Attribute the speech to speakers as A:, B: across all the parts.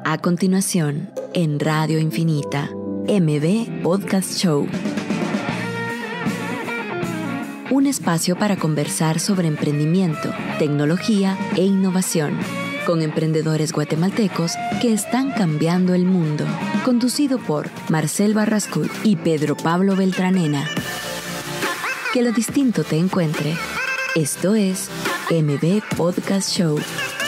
A: A continuación, en Radio Infinita, MB Podcast Show. Un espacio para conversar sobre emprendimiento, tecnología e innovación, con emprendedores guatemaltecos que están cambiando el mundo. Conducido por Marcel Barrascut y Pedro Pablo Beltranena. Que lo distinto te encuentre. Esto es MB Podcast Show.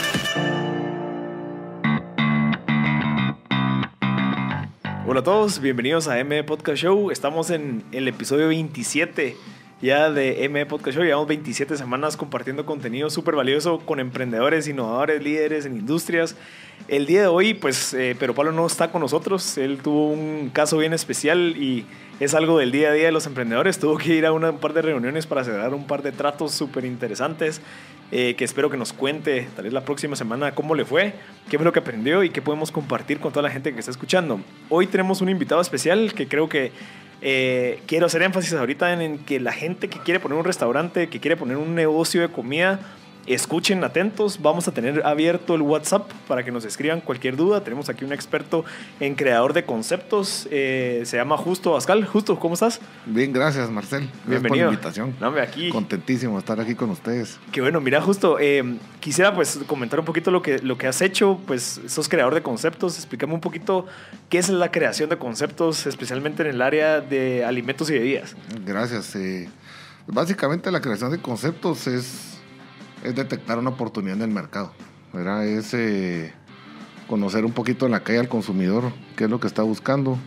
B: Hola a todos, bienvenidos a MB Podcast Show. Estamos en el episodio 27 ya de MB Podcast Show. Llevamos 27 semanas compartiendo contenido súper valioso con emprendedores, innovadores, líderes en industrias. El día de hoy, pues, Pedro Pablo no está con nosotros. Él tuvo un caso bien especial y es algo del día a día de los emprendedores. Tuvo que ir a un par de reuniones para cerrar un par de tratos súper interesantes. Que espero que nos cuente tal vez la próxima semana cómo le fue, qué fue lo que aprendió y qué podemos compartir con toda la gente que está escuchando. Hoy tenemos un invitado especial que creo que quiero hacer énfasis ahorita en que la gente que quiere poner un restaurante, que quiere poner un negocio de comida, escuchen atentos. Vamos a tener abierto el WhatsApp para que nos escriban cualquier duda. Tenemos aquí un experto en creador de conceptos, se llama Justo Abascal. Justo, ¿cómo estás?
C: Bien, gracias, Marcel. Gracias.
B: Bienvenido.
C: Por la invitación.
B: No, aquí.
C: Contentísimo de estar aquí con ustedes.
B: Qué bueno, mira, Justo, quisiera pues comentar un poquito lo que has hecho. Pues sos creador de conceptos. Explícame un poquito qué es la creación de conceptos, especialmente en el área de alimentos y bebidas.
C: Gracias. Básicamente la creación de conceptos es detectar una oportunidad en el mercado, ¿verdad? Es conocer un poquito en la calle al consumidor, qué es lo que está buscando,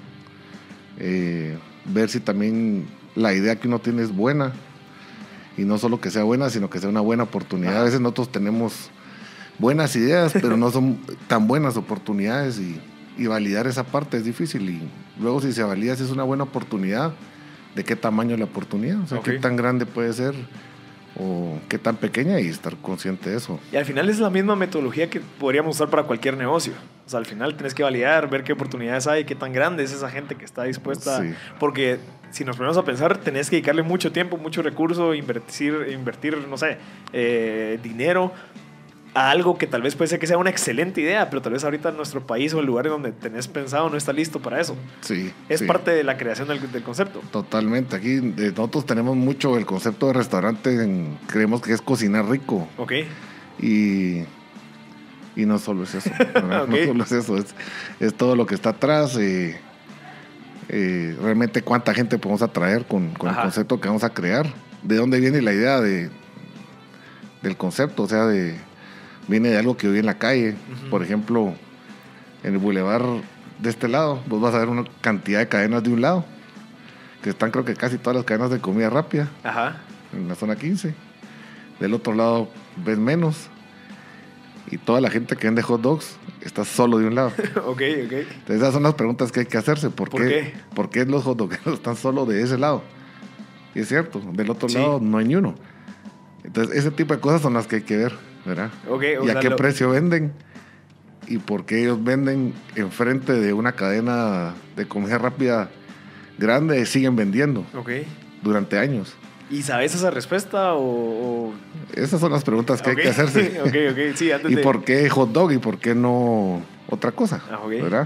C: ver si también la idea que uno tiene es buena, y no solo que sea buena, sino que sea una buena oportunidad. A veces nosotros tenemos buenas ideas, pero no son tan buenas oportunidades, y validar esa parte es difícil, y luego si se valida si es una buena oportunidad, ¿de qué tamaño es la oportunidad? O sea, qué tan grande puede ser o qué tan pequeña, y estar consciente de eso.
B: Y al final es la misma metodología que podríamos usar para cualquier negocio. O sea, al final tienes que validar, ver qué oportunidades hay, qué tan grande es esa gente que está dispuesta. Sí. Porque si nos ponemos a pensar, tenés que dedicarle mucho tiempo, mucho recurso, invertir no sé, dinero a algo que tal vez puede ser que sea una excelente idea, pero tal vez ahorita en nuestro país o el lugar donde tenés pensado no está listo para eso.
C: Sí.
B: Es parte de la creación del concepto.
C: Totalmente. Aquí nosotros tenemos mucho el concepto de restaurante, creemos que es cocinar rico.
B: Ok.
C: Y no solo es eso, ¿verdad? Okay. No solo es eso, es todo lo que está atrás. Realmente cuánta gente podemos atraer con el concepto que vamos a crear. ¿De dónde viene la idea del concepto? O sea, viene de algo que vi en la calle. Por ejemplo, en el bulevar de este lado, vos vas a ver una cantidad de cadenas de un lado, que están, creo que casi todas las cadenas de comida rápida. En la zona 15. Del otro lado ves menos, y toda la gente que vende hot dogs está solo de un lado.
B: Ok.
C: Entonces esas son las preguntas que hay que hacerse. ¿Por qué? ¿Por qué los hot dogueros están solo de ese lado? Y es cierto, del otro lado no hay ni uno. Entonces ese tipo de cosas son las que hay que ver, ¿verdad? ¿Y a qué precio venden? ¿Y por qué ellos venden enfrente de una cadena de comida rápida grande y siguen vendiendo durante años?
B: ¿Y sabes esa respuesta o...?
C: Esas son las preguntas que hay que hacerse.
B: Sí,
C: ¿Y por qué hot dog y por qué no otra cosa? ¿Verdad?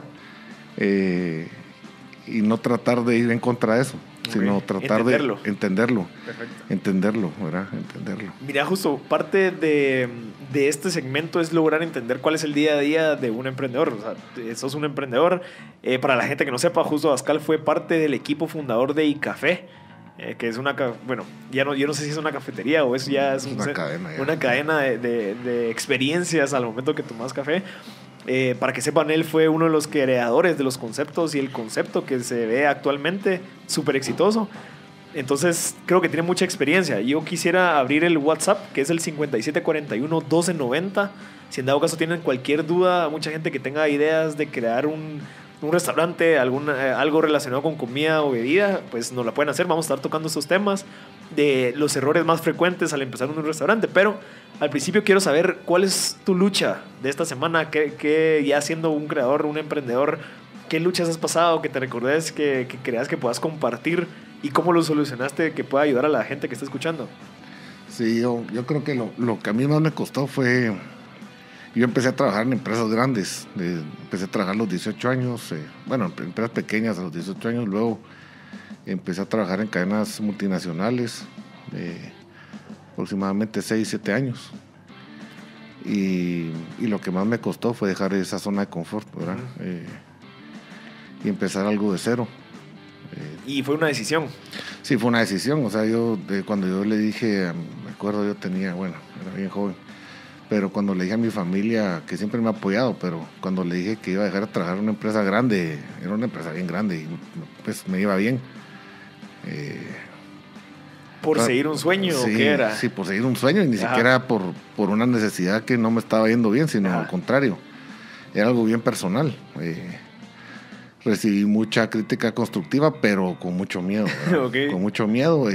C: Y no tratar de ir en contra de eso, sino tratar de entenderlo.
B: Perfecto.
C: Entenderlo, ¿verdad? Entenderlo.
B: Mira, Justo, parte de este segmento es lograr entender cuál es el día a día de un emprendedor. O sea, sos un emprendedor. Para la gente que no sepa, Justo Abascal fue parte del equipo fundador de iCafé, que es una... Bueno, yo no sé si es una cafetería o eso ya es
C: una cadena.
B: Una cadena de experiencias al momento que tomas café. Para que sepan, él fue uno de los creadores de los conceptos y el concepto que se ve actualmente súper exitoso. Entonces creo que tiene mucha experiencia. Yo quisiera abrir el WhatsApp, que es el 5741-1290. Si en dado caso tienen cualquier duda, mucha gente que tenga ideas de crear un restaurante, algo relacionado con comida o bebida, pues nos la pueden hacer. Vamos a estar tocando esos temas de los errores más frecuentes al empezar un restaurante. Pero al principio quiero saber cuál es tu lucha de esta semana, que ya siendo un creador, un emprendedor, ¿qué luchas has pasado, que te recordes, que creas que puedas compartir y cómo lo solucionaste, que pueda ayudar a la gente que está escuchando?
C: Sí, yo creo que lo que a mí más me costó fue Yo empecé a trabajar en empresas grandes. Empecé a trabajar a los 18 años. Bueno, en empresas pequeñas a los 18 años. Luego empecé a trabajar en cadenas multinacionales. Aproximadamente 6, 7 años. Y lo que más me costó fue dejar esa zona de confort, ¿verdad? Y empezar algo de cero.
B: ¿Y fue una decisión?
C: Sí, fue una decisión. O sea, cuando yo le dije, me acuerdo, yo tenía, bueno, era bien joven, pero cuando le dije a mi familia, que siempre me ha apoyado, pero cuando le dije que iba a dejar de trabajar en una empresa grande, era una empresa bien grande, y pues me iba bien.
B: ¿Por seguir un sueño
C: sí,
B: o qué era?
C: Sí, por seguir un sueño, y ni siquiera por una necesidad que no me estaba yendo bien, sino al contrario. Era algo bien personal. Recibí mucha crítica constructiva, pero con mucho miedo. Okay. Con mucho miedo.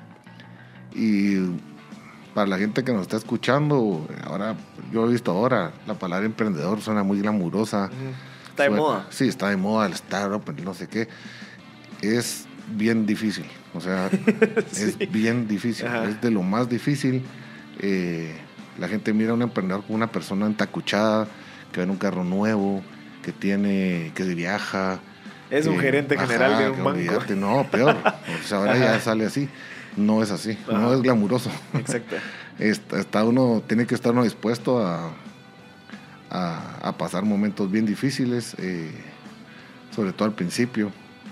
C: Y para la gente que nos está escuchando, yo he visto ahora, la palabra emprendedor suena muy glamurosa.
B: Está de moda.
C: Sí, está de moda el startup, no sé qué. Es bien difícil. O sea, sí. Es bien difícil. Es de lo más difícil. La gente mira a un emprendedor como una persona entacuchada, que va en un carro nuevo, que viaja.
B: Es un gerente general de un banco.
C: No, peor. O sea, ahora ya sale así. No es así. No es glamuroso.
B: Exacto.
C: Tiene que estar uno dispuesto a pasar momentos bien difíciles, sobre todo al principio.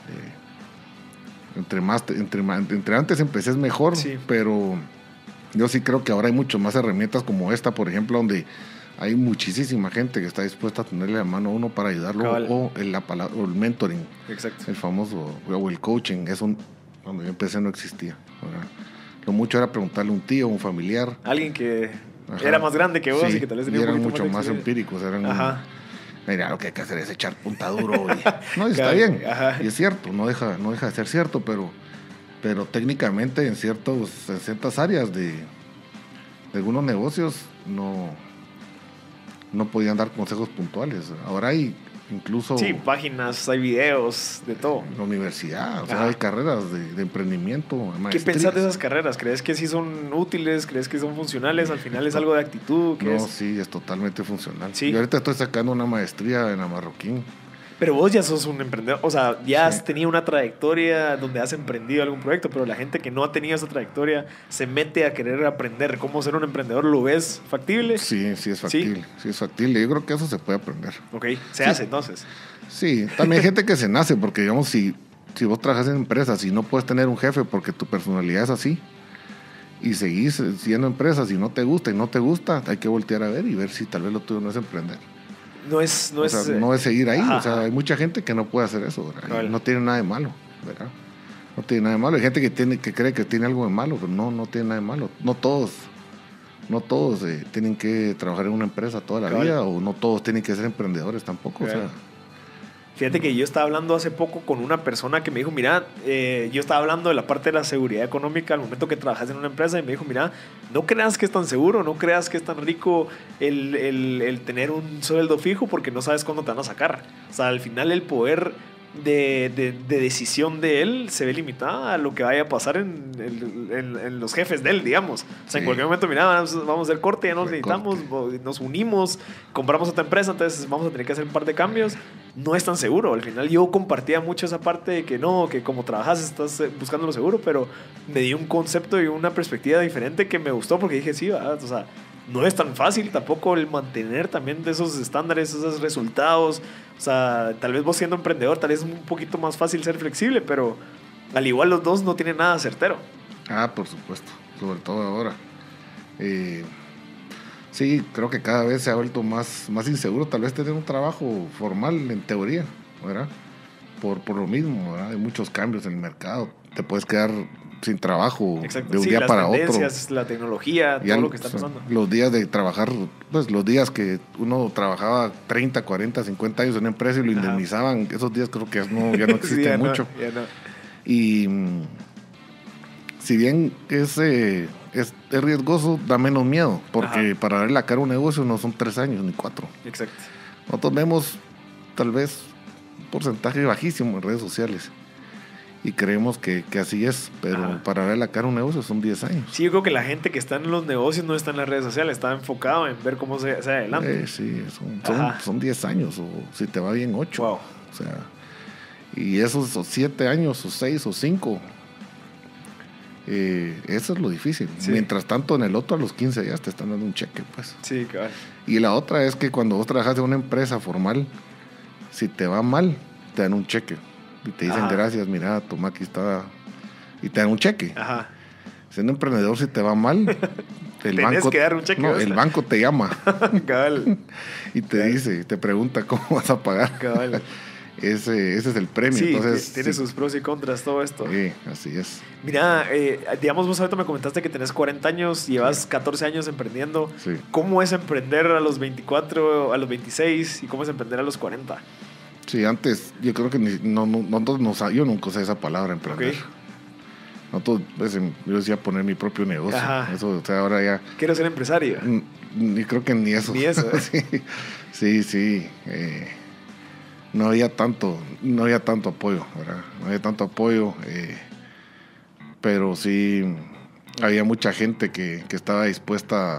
C: Entre antes empecé es mejor, sí. Pero yo sí creo que ahora hay mucho más herramientas como esta, por ejemplo, donde hay muchísima gente que está dispuesta a tenerle la mano a uno para ayudarlo, o el mentoring. Exacto. El famoso, o el coaching. Eso cuando yo empecé no existía. Lo mucho era preguntarle a un tío, un familiar.
B: Alguien que era más grande que vos, sí, y que tal vez tenía
C: un poquito mucho más empíricos. Mira, lo que hay que hacer es echar punta duro. No, está bien. Y es cierto, no deja de ser cierto, pero técnicamente en ciertas áreas de algunos negocios no podían dar consejos puntuales. Ahora hay incluso...
B: Sí, páginas, hay videos, de todo.
C: En la universidad, o sea, hay carreras de emprendimiento, maestrías.
B: ¿Qué pensás de esas carreras? ¿Crees que sí son útiles? ¿Crees que son funcionales? ¿Al final es algo de actitud?
C: Sí, es totalmente funcional.
B: ¿Sí?
C: Yo ahorita estoy sacando una maestría en Amarroquín.
B: Pero vos ya sos un emprendedor, o sea, ya has tenido una trayectoria donde has emprendido algún proyecto, pero la gente que no ha tenido esa trayectoria se mete a querer aprender cómo ser un emprendedor. ¿Lo ves factible?
C: Sí, es factible. Sí, es factible. Yo creo que eso se puede aprender.
B: Ok, se hace entonces.
C: Sí, también hay gente que se nace, porque digamos, si vos trabajas en empresas y no puedes tener un jefe porque tu personalidad es así, y seguís siendo empresas y no te gusta, hay que voltear a ver y ver si tal vez lo tuyo no es emprender. No es seguir ahí. O sea, hay mucha gente que no puede hacer eso, ¿verdad? No tiene nada de malo, ¿verdad? No tiene nada de malo. Hay gente que cree que tiene algo de malo, pero no tiene nada de malo. No todos tienen que trabajar en una empresa toda la vida, o no todos tienen que ser emprendedores tampoco. O sea,
B: fíjate que yo estaba hablando hace poco con una persona que me dijo, mira, yo estaba hablando de la parte de la seguridad económica al momento que trabajas en una empresa, y me dijo, mira, no creas que es tan seguro, no creas que es tan rico el tener un sueldo fijo, porque no sabes cuándo te van a sacar. O sea, al final el poder de decisión de él se ve limitada a lo que vaya a pasar en los jefes de él, digamos. O sea, en cualquier momento, mira, vamos a hacer corte, ya nos necesitamos, nos unimos, compramos otra empresa, entonces vamos a tener que hacer un par de cambios. No es tan seguro. Al final yo compartía mucho esa parte de que no, que como trabajas estás buscando lo seguro, pero me dio un concepto y una perspectiva diferente que me gustó, porque dije, sí, ¿verdad? O sea, no es tan fácil tampoco el mantener también de esos estándares, esos resultados. O sea, tal vez vos siendo emprendedor, tal vez es un poquito más fácil ser flexible, pero al igual los dos no tienen nada certero.
C: Por supuesto, sobre todo ahora. Sí, creo que cada vez se ha vuelto más inseguro tal vez tener un trabajo formal en teoría, ¿verdad? Por lo mismo, ¿verdad? Hay muchos cambios en el mercado. Te puedes quedar sin trabajo.
B: Exacto.
C: De un día para otro.
B: La tecnología, todo lo que está pasando.
C: Los días de trabajar, pues los días que uno trabajaba 30, 40, 50 años en una empresa y lo indemnizaban, esos días creo que ya no existen mucho. Y si bien es riesgoso, da menos miedo, porque para darle la cara a un negocio no son 3 años ni 4.
B: Exacto.
C: Nosotros vemos tal vez un porcentaje bajísimo en redes sociales. y creemos que así es, pero para ver la cara un negocio son 10 años.
B: Sí, yo creo que la gente que está en los negocios no está en las redes sociales, está enfocado en ver cómo se adelante.
C: Sí, son 10 años, o si te va bien 8.
B: Wow.
C: O sea, y esos 7 años, o 6 o 5, eso es lo difícil. Sí. Mientras tanto, en el otro a los 15 ya te están dando un cheque, pues.
B: Sí, claro.
C: Y la otra es que cuando vos trabajas en una empresa formal, si te va mal, te dan un cheque. Y te dicen, gracias, mira, toma, aquí está. Y te dan un cheque.
B: Ajá.
C: Siendo emprendedor, si te va mal, el banco,
B: que dar un cheque.
C: No, el banco te llama.
B: Cabal.
C: Y te dice, te pregunta cómo vas a pagar.
B: Cabal.
C: Ese es el premio.
B: Sí,
C: entonces,
B: tiene sus pros y contras todo esto.
C: Sí, así es.
B: Mira, digamos, vos ahorita me comentaste que tenés 40 años, llevas 14 años emprendiendo.
C: Sí.
B: ¿Cómo es emprender a los 24, a los 26 y cómo es emprender a los 40?
C: Sí, antes yo creo que yo nunca usé esa palabra, emprender. Okay. Nosotros, yo decía poner mi propio negocio.
B: Ajá.
C: Eso, o sea, ahora ya...
B: Quiero ser empresario.
C: Ni creo que ni eso.
B: Ni eso,
C: Sí. No había tanto apoyo, ¿verdad? No había tanto apoyo, pero sí había mucha gente que estaba dispuesta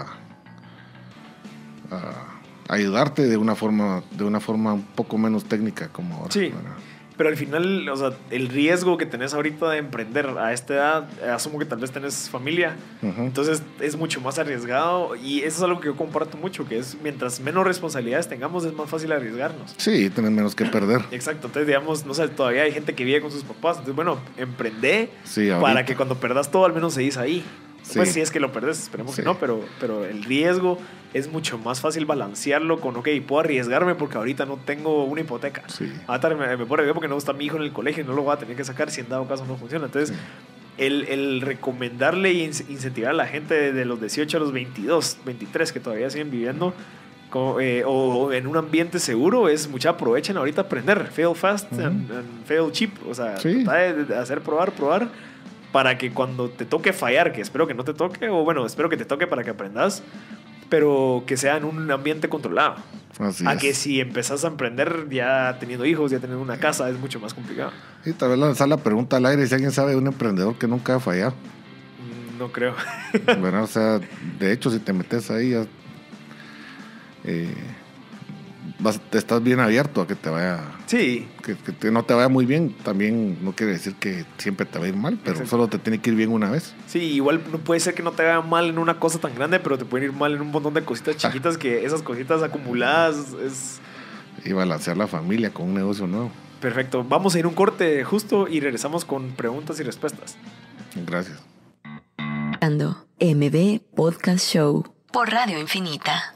C: a ayudarte de una forma un poco menos técnica como ahora.
B: Sí,
C: ¿verdad?
B: Pero al final, o sea, el riesgo que tenés ahorita de emprender a esta edad, asumo que tal vez tenés familia, entonces es mucho más arriesgado y eso es algo que yo comparto mucho, que es mientras menos responsabilidades tengamos es más fácil arriesgarnos.
C: Sí, tenés menos que perder.
B: Exacto, entonces digamos, no sé, todavía hay gente que vive con sus papás, entonces bueno, emprendé para que cuando perdas todo al menos seguís ahí. Sí. Pues si es que lo perdés, esperemos que no, pero el riesgo es mucho más fácil balancearlo con, ok, puedo arriesgarme porque ahorita no tengo una hipoteca.
C: Sí.
B: Ahorita me puedo arriesgar porque no está mi hijo en el colegio y no lo voy a tener que sacar si en dado caso no funciona. Entonces, el recomendarle e incentivar a la gente de los 18 a los 22, 23 que todavía siguen viviendo o en un ambiente seguro es mucha aprovechen ahorita aprender. Fail fast and fail cheap. O sea, tratar de hacer probar para que cuando te toque fallar, que espero que no te toque, o bueno, espero que te toque para que aprendas, pero que sea en un ambiente controlado.
C: Así
B: a
C: es.
B: que si empezás a emprender ya teniendo hijos, ya teniendo una casa, es mucho más complicado.
C: Y tal vez lanzar la pregunta al aire, si alguien sabe de un emprendedor que nunca ha fallado.
B: No creo.
C: Bueno, o sea, de hecho, si te metes ahí, ya, te estás bien abierto a que te vaya...
B: Sí.
C: Que no te vaya muy bien, también no quiere decir que siempre te va a ir mal, pero solo te tiene que ir bien una vez.
B: Sí, igual no puede ser que no te vaya mal en una cosa tan grande, pero te pueden ir mal en un montón de cositas chiquitas que esas cositas acumuladas es...
C: Y balancear la familia con un negocio nuevo.
B: Perfecto. Vamos a ir un corte justo y regresamos con preguntas y respuestas.
C: Gracias.
A: MB Podcast Show por Radio Infinita.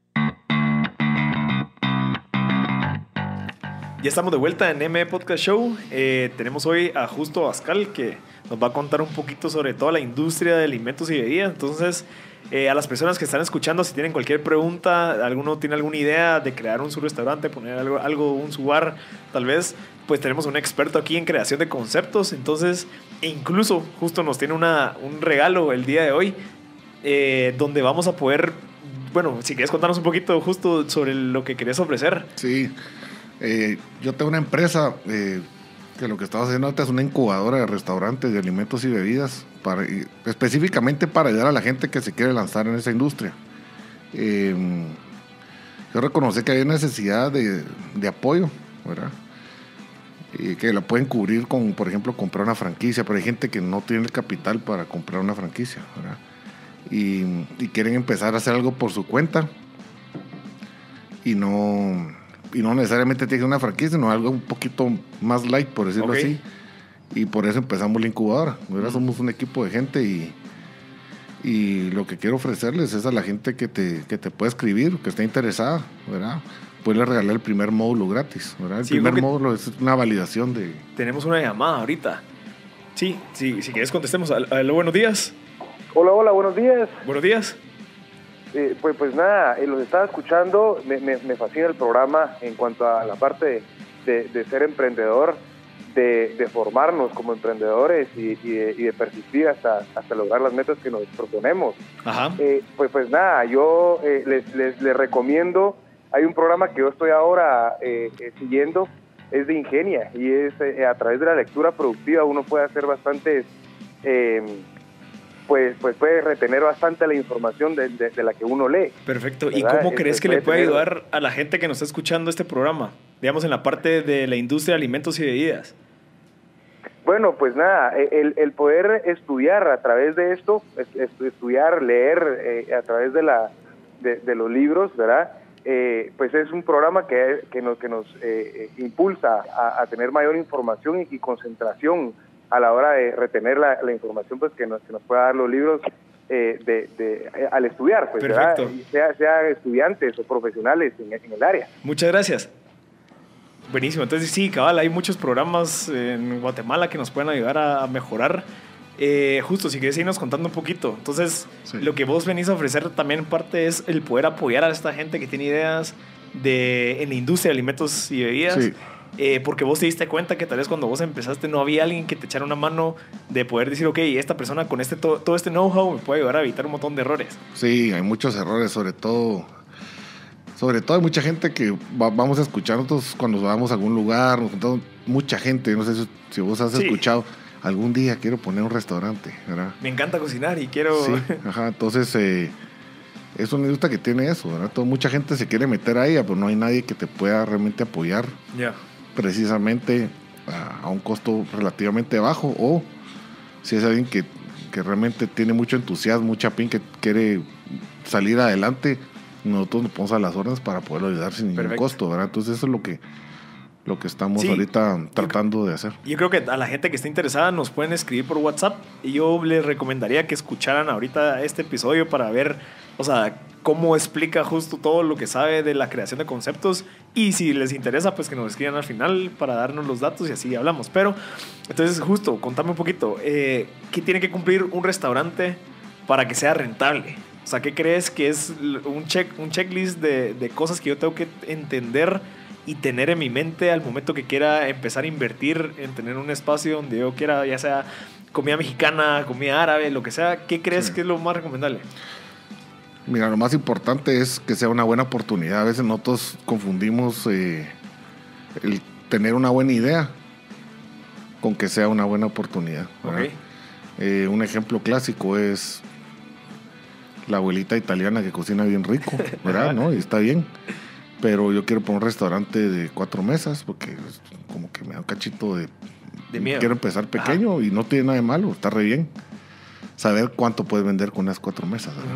B: Ya estamos de vuelta en M Podcast Show. Tenemos hoy a Justo Abascal, que nos va a contar un poquito sobre toda la industria de alimentos y bebidas. Entonces, a las personas que están escuchando, si tienen cualquier pregunta, alguno tiene alguna idea de crear un su restaurante, poner un su bar, tal vez, pues tenemos un experto aquí en creación de conceptos. Entonces, incluso Justo nos tiene un regalo el día de hoy, donde vamos a poder, bueno, si quieres contarnos un poquito Justo sobre lo que querés ofrecer.
C: Sí. Yo tengo una empresa que lo que estamos haciendo ahorita es una incubadora de restaurantes de alimentos y bebidas, específicamente para ayudar a la gente que se quiere lanzar en esa industria. Yo reconocí que hay necesidad de apoyo, ¿verdad? Y que la pueden cubrir con, por ejemplo, comprar una franquicia, pero hay gente que no tiene el capital para comprar una franquicia, ¿verdad? Y quieren empezar a hacer algo por su cuenta y no necesariamente tiene una franquicia, sino algo un poquito más light, por decirlo así. Y por eso empezamos la incubadora. Ahora somos un equipo de gente y lo que quiero ofrecerles es a la gente que te pueda escribir, que esté interesada, ¿verdad? Puedes regalar el primer módulo gratis, ¿verdad? El primer módulo es una validación de...
B: Tenemos una llamada ahorita. Sí, si quieres contestemos. Aló, buenos días.
D: Hola, buenos días.
B: Buenos días.
D: Pues nada, los estaba escuchando, me fascina el programa en cuanto a la parte de ser emprendedor, de formarnos como emprendedores y de persistir hasta lograr las metas que nos proponemos.
B: Ajá.
D: Pues nada, yo les recomiendo, hay un programa que yo estoy ahora siguiendo es de ingenia y es a través de la lectura productiva uno puede hacer bastantes, pues puede retener bastante la información de la que uno lee.
B: Perfecto.
D: ¿Verdad?
B: ¿Y cómo crees que le puede
D: tener...
B: ayudar a la gente que nos está escuchando este programa? Digamos, en la parte de la industria de alimentos y bebidas.
D: Bueno, pues nada, el poder estudiar a través de esto, estudiar, leer a través de los libros, ¿verdad? Pues es un programa que nos impulsa a tener mayor información y concentración a la hora de retener la información pues que nos pueda dar los libros al estudiar, pues,
B: perfecto.
D: sea estudiantes o profesionales en el área.
B: Muchas gracias. Buenísimo. Entonces sí, cabal, hay muchos programas en Guatemala que nos pueden ayudar a mejorar. Justo, si quieres irnos contando un poquito. Entonces, sí, lo que vos venís a ofrecer también en parte es el poder apoyar a esta gente que tiene ideas en la industria de alimentos y bebidas. Sí. Porque vos te diste cuenta que tal vez cuando vos empezaste no había alguien que te echara una mano de poder decir, ok, esta persona con todo este know-how me puede ayudar a evitar un montón de errores.
C: Sí, hay muchos errores, sobre todo hay mucha gente que vamos a escuchar nosotros cuando vamos a algún lugar, mucha gente, no sé si vos has escuchado, algún día quiero poner un restaurante, ¿verdad?
B: Me encanta cocinar y quiero...
C: Sí, ajá, entonces es una industria que tiene eso, ¿verdad? Mucha gente se quiere meter ahí, pero no hay nadie que te pueda realmente apoyar precisamente a un costo relativamente bajo, o si es alguien que realmente tiene mucho entusiasmo, mucha pin, que quiere salir adelante, nosotros nos ponemos a las órdenes para poderlo ayudar sin ningún costo, ¿verdad? Entonces eso es lo que estamos ahorita tratando de hacer.
B: Yo creo que a la gente que esté interesada nos pueden escribir por WhatsApp y yo les recomendaría que escucharan ahorita este episodio para ver, o sea, cómo explica justo todo lo que sabe de la creación de conceptos, y si les interesa, pues que nos escriban al final para darnos los datos y así hablamos. Pero, entonces, justo, contame un poquito, ¿qué tiene que cumplir un restaurante para que sea rentable? O sea, ¿qué crees que es un checklist de cosas que yo tengo que entender y tener en mi mente al momento que quiera empezar a invertir en tener un espacio donde yo quiera, ya sea comida mexicana, comida árabe, lo que sea? ¿Qué crees que es lo más recomendable?
C: Mira, lo más importante es que sea una buena oportunidad. A veces nosotros confundimos el tener una buena idea con que sea una buena oportunidad. Okay. Un ejemplo clásico es la abuelita italiana que cocina bien rico, ¿verdad? ¿No? Y está bien. Pero yo quiero poner un restaurante de 4 mesas porque como que me da un cachito de miedo. Quiero empezar pequeño. Y no tiene nada de malo, está re bien. Saber cuánto puedes vender con unas 4 mesas, ¿verdad?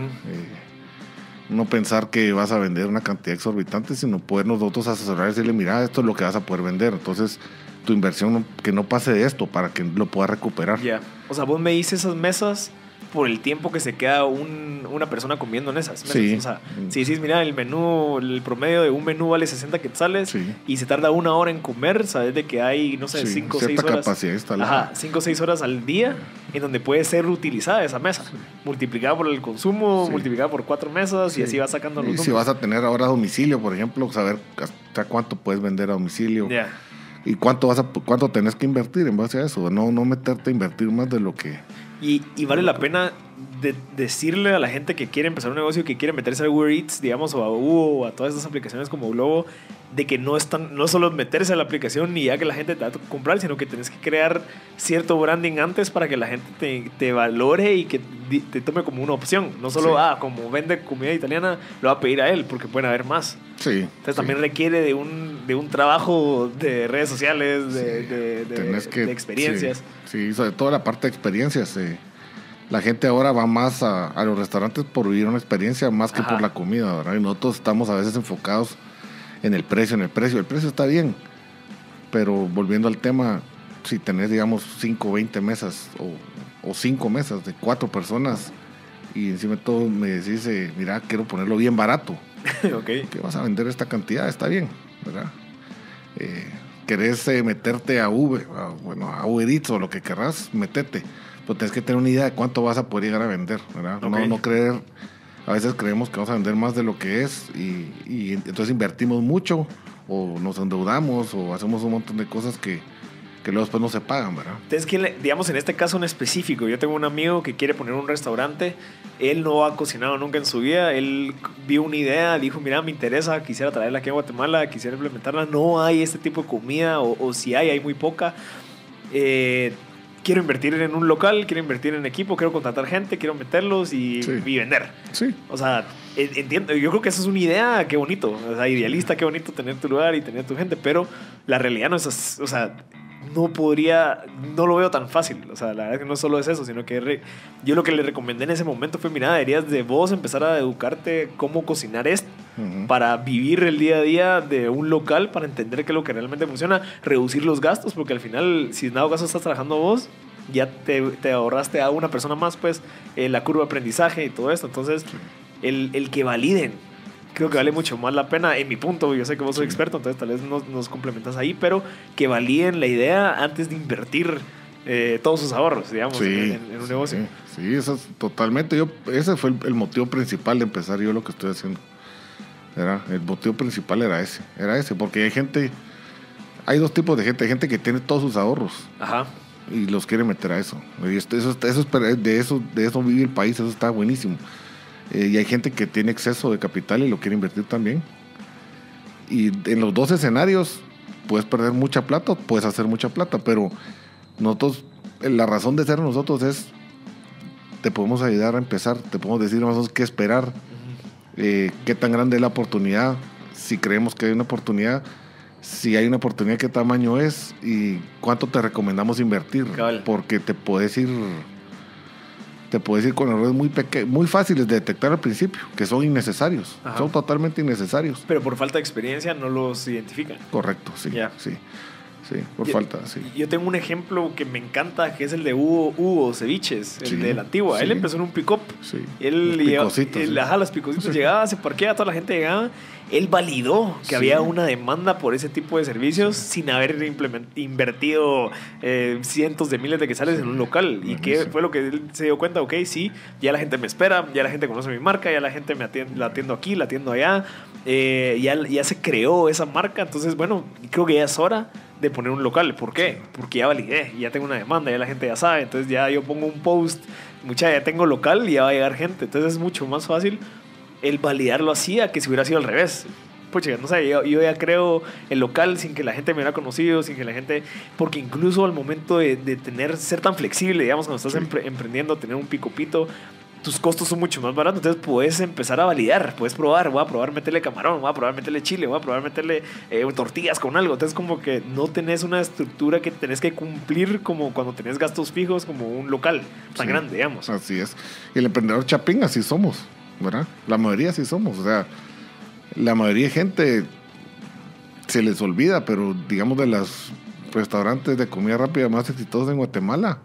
C: No pensar que vas a vender una cantidad exorbitante, sino poder nosotros asesorar y decirle, mira, esto es lo que vas a poder vender. Entonces, tu inversión que no pase de esto para que lo puedas recuperar.
B: Ya. O sea, vos me dices esas mesas por el tiempo que se queda una persona comiendo en esas mesas. Sí. O sea, si decís, mira, el promedio de un menú vale 60 quetzales y se tarda 1 hora en comer, sabes de que hay, no sé, 5 o 6 horas.
C: Capacidad instalada.
B: Ajá, 5 o 6 horas al día en donde puede ser utilizada esa mesa. Multiplicada por el consumo, multiplicada por 4 mesas y así vas sacando los números.
C: Si vas a tener ahora domicilio, por ejemplo, saber hasta cuánto puedes vender a domicilio. Y cuánto tenés que invertir en base a eso. No meterte a invertir más de lo que...
B: Y vale la pena decirle a la gente que quiere empezar un negocio, que quiere meterse a Uber Eats, digamos, o a Uber, o a todas estas aplicaciones como Globo, de que no solo meterse a la aplicación y ya que la gente te va a comprar, sino que tienes que crear cierto branding antes para que la gente te valore y que te tome como una opción. No solo, como vende comida italiana, lo va a pedir a él, porque pueden haber más.
C: Sí.
B: Entonces también requiere de un trabajo de redes sociales, de experiencias.
C: Sí, sobre todo la parte de experiencias. La gente ahora va más a los restaurantes por vivir una experiencia más que por la comida, ¿verdad? Y nosotros estamos a veces enfocados en el precio. El precio está bien, pero volviendo al tema, si tenés, digamos, 5 o 20 mesas o 5 mesas de 4 personas y encima de todo me decís, mira, quiero ponerlo bien barato.
B: Okay.
C: Que vas a vender esta cantidad, está bien, ¿verdad? Querés meterte a Uber Eats o lo que querrás, metete. Pues tienes que tener una idea de cuánto vas a poder llegar a vender, ¿verdad? Okay. No creer, a veces creemos que vamos a vender más de lo que es y entonces invertimos mucho o nos endeudamos o hacemos un montón de cosas que que luego después no se pagan, ¿verdad?
B: Entonces, digamos, en este caso en específico, yo tengo un amigo que quiere poner un restaurante, él no ha cocinado nunca en su vida, él vio una idea, dijo, mira, me interesa, quisiera traerla aquí a Guatemala, quisiera implementarla, no hay este tipo de comida, o si hay muy poca. Quiero invertir en un local, quiero invertir en equipo, quiero contratar gente, quiero meterlos y vender.
C: Sí.
B: O sea, entiendo, yo creo que esa es una idea, qué bonito, o sea, idealista, qué bonito tener tu lugar y tener tu gente, pero la realidad no es así, o sea, no lo veo tan fácil. O sea, la verdad es que no solo es eso, sino que yo lo que le recomendé en ese momento fue, mira, deberías de vos empezar a educarte cómo cocinar esto para vivir el día a día de un local, para entender qué es lo que realmente funciona, reducir los gastos, porque al final, si en dado caso estás trabajando vos, ya te ahorraste a una persona más, pues, la curva de aprendizaje y todo esto. Entonces, el que validen, creo que vale mucho más la pena, en mi punto. Yo sé que vos sos experto, entonces tal vez nos complementas ahí, pero que validen la idea antes de invertir todos sus ahorros, digamos, en un negocio.
C: Sí, eso es totalmente. Ese fue el motivo principal de empezar yo lo que estoy haciendo. El motivo principal era ese, porque hay dos tipos de gente. Hay gente que tiene todos sus ahorros. Ajá. Y los quiere meter a eso. Y de eso vive el país, eso está buenísimo. Y hay gente que tiene exceso de capital y lo quiere invertir también. Y en los dos escenarios puedes perder mucha plata, puedes hacer mucha plata, pero nosotros, la razón de ser nosotros es, te podemos ayudar a empezar, te podemos decir más o menos qué esperar, qué tan grande es la oportunidad, si creemos que hay una oportunidad, si hay una oportunidad, qué tamaño es y cuánto te recomendamos invertir. Cabal. Porque te puedes ir con errores muy fáciles de detectar al principio, que son innecesarios. Ajá. Son totalmente innecesarios.
B: Pero por falta de experiencia no los identifican.
C: Correcto, sí. Yeah. Sí, por falta, sí.
B: Yo tengo un ejemplo que me encanta, que es el de Hugo Ceviches, el de la Antigua. Él empezó en un pick-up. Sí. Los picositos. Llegaba, se parqueaba, toda la gente llegaba. Él validó que había una demanda por ese tipo de servicios sin haber invertido cientos de miles de quetzales en un local. ¿Y qué fue lo que él se dio cuenta? Ok, sí, ya la gente me espera, ya la gente conoce mi marca, ya la gente la atiendo aquí, la atiendo allá. Ya se creó esa marca. Entonces, bueno, creo que ya es hora de poner un local. ¿Por qué? Porque ya validé, ya tengo una demanda, ya la gente ya sabe. Entonces ya yo pongo un post, ya tengo local y ya va a llegar gente. Entonces es mucho más fácil el validarlo así a que si hubiera sido al revés. Pucha, no sé, yo ya creo el local sin que la gente me hubiera conocido, sin que la gente... Porque incluso al momento de ser tan flexible, digamos, cuando estás emprendiendo, tener un picopito, tus costos son mucho más baratos, entonces puedes empezar a validar, puedes probar, voy a probar meterle camarón, voy a probar meterle chile, voy a probar meterle tortillas con algo. Entonces como que no tenés una estructura que tenés que cumplir como cuando tenés gastos fijos como un local tan grande, digamos.
C: Así es. Y el emprendedor chapín, así somos, ¿verdad? La mayoría sí somos, o sea, la mayoría de gente se les olvida, pero digamos de los restaurantes de comida rápida más exitosos en Guatemala,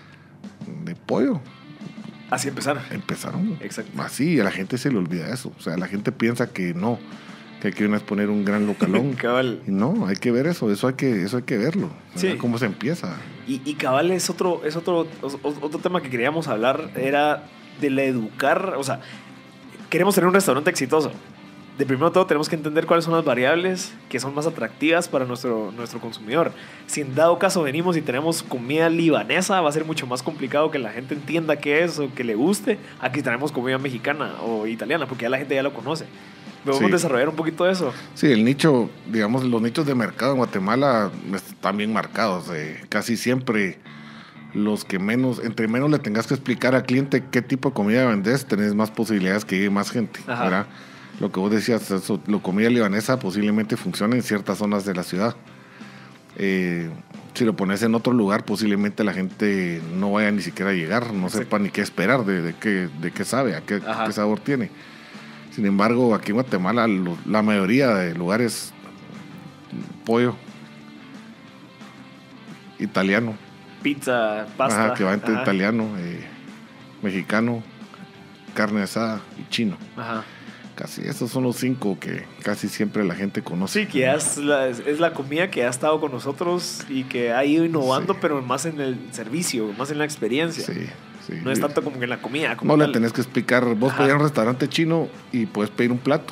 C: de pollo.
B: Así
C: empezaron.
B: Exacto.
C: Así, a la gente se le olvida eso. O sea, la gente piensa que no, que hay que poner un gran localón.
B: Cabal.
C: Y no, hay que ver eso hay que verlo. Sí. Cómo se empieza.
B: Y cabal es otro tema que queríamos hablar, era de la educar, o sea, queremos tener un restaurante exitoso. De primero todo tenemos que entender cuáles son las variables que son más atractivas para nuestro consumidor. Si en dado caso venimos y tenemos comida libanesa, va a ser mucho más complicado que la gente entienda qué es o que le guste. Aquí tenemos comida mexicana o italiana, porque ya la gente ya lo conoce. ¿Podemos desarrollar un poquito de eso?
C: Sí, el nicho, digamos, los nichos de mercado en Guatemala están bien marcados. Casi siempre los que entre menos le tengas que explicar al cliente qué tipo de comida vendes, tenés más posibilidades que llegue más gente, ¿verdad? Lo que vos decías, la comida libanesa posiblemente funcione en ciertas zonas de la ciudad. Si lo pones en otro lugar, posiblemente la gente no vaya ni siquiera a llegar, no sepa ni qué esperar, de qué sabe, qué sabor tiene. Sin embargo, aquí en Guatemala, la mayoría de lugares, pollo, italiano.
B: Pizza, pasta.
C: Que va entre italiano, mexicano, carne asada y chino. Ajá. Casi, esos son los 5 que casi siempre la gente conoce.
B: Sí, que es la comida que ha estado con nosotros y que ha ido innovando, pero más en el servicio, más en la experiencia. Sí. No es tanto como que en la comida.
C: No le tenés que explicar, vos podés ir a un restaurante chino y puedes pedir un plato.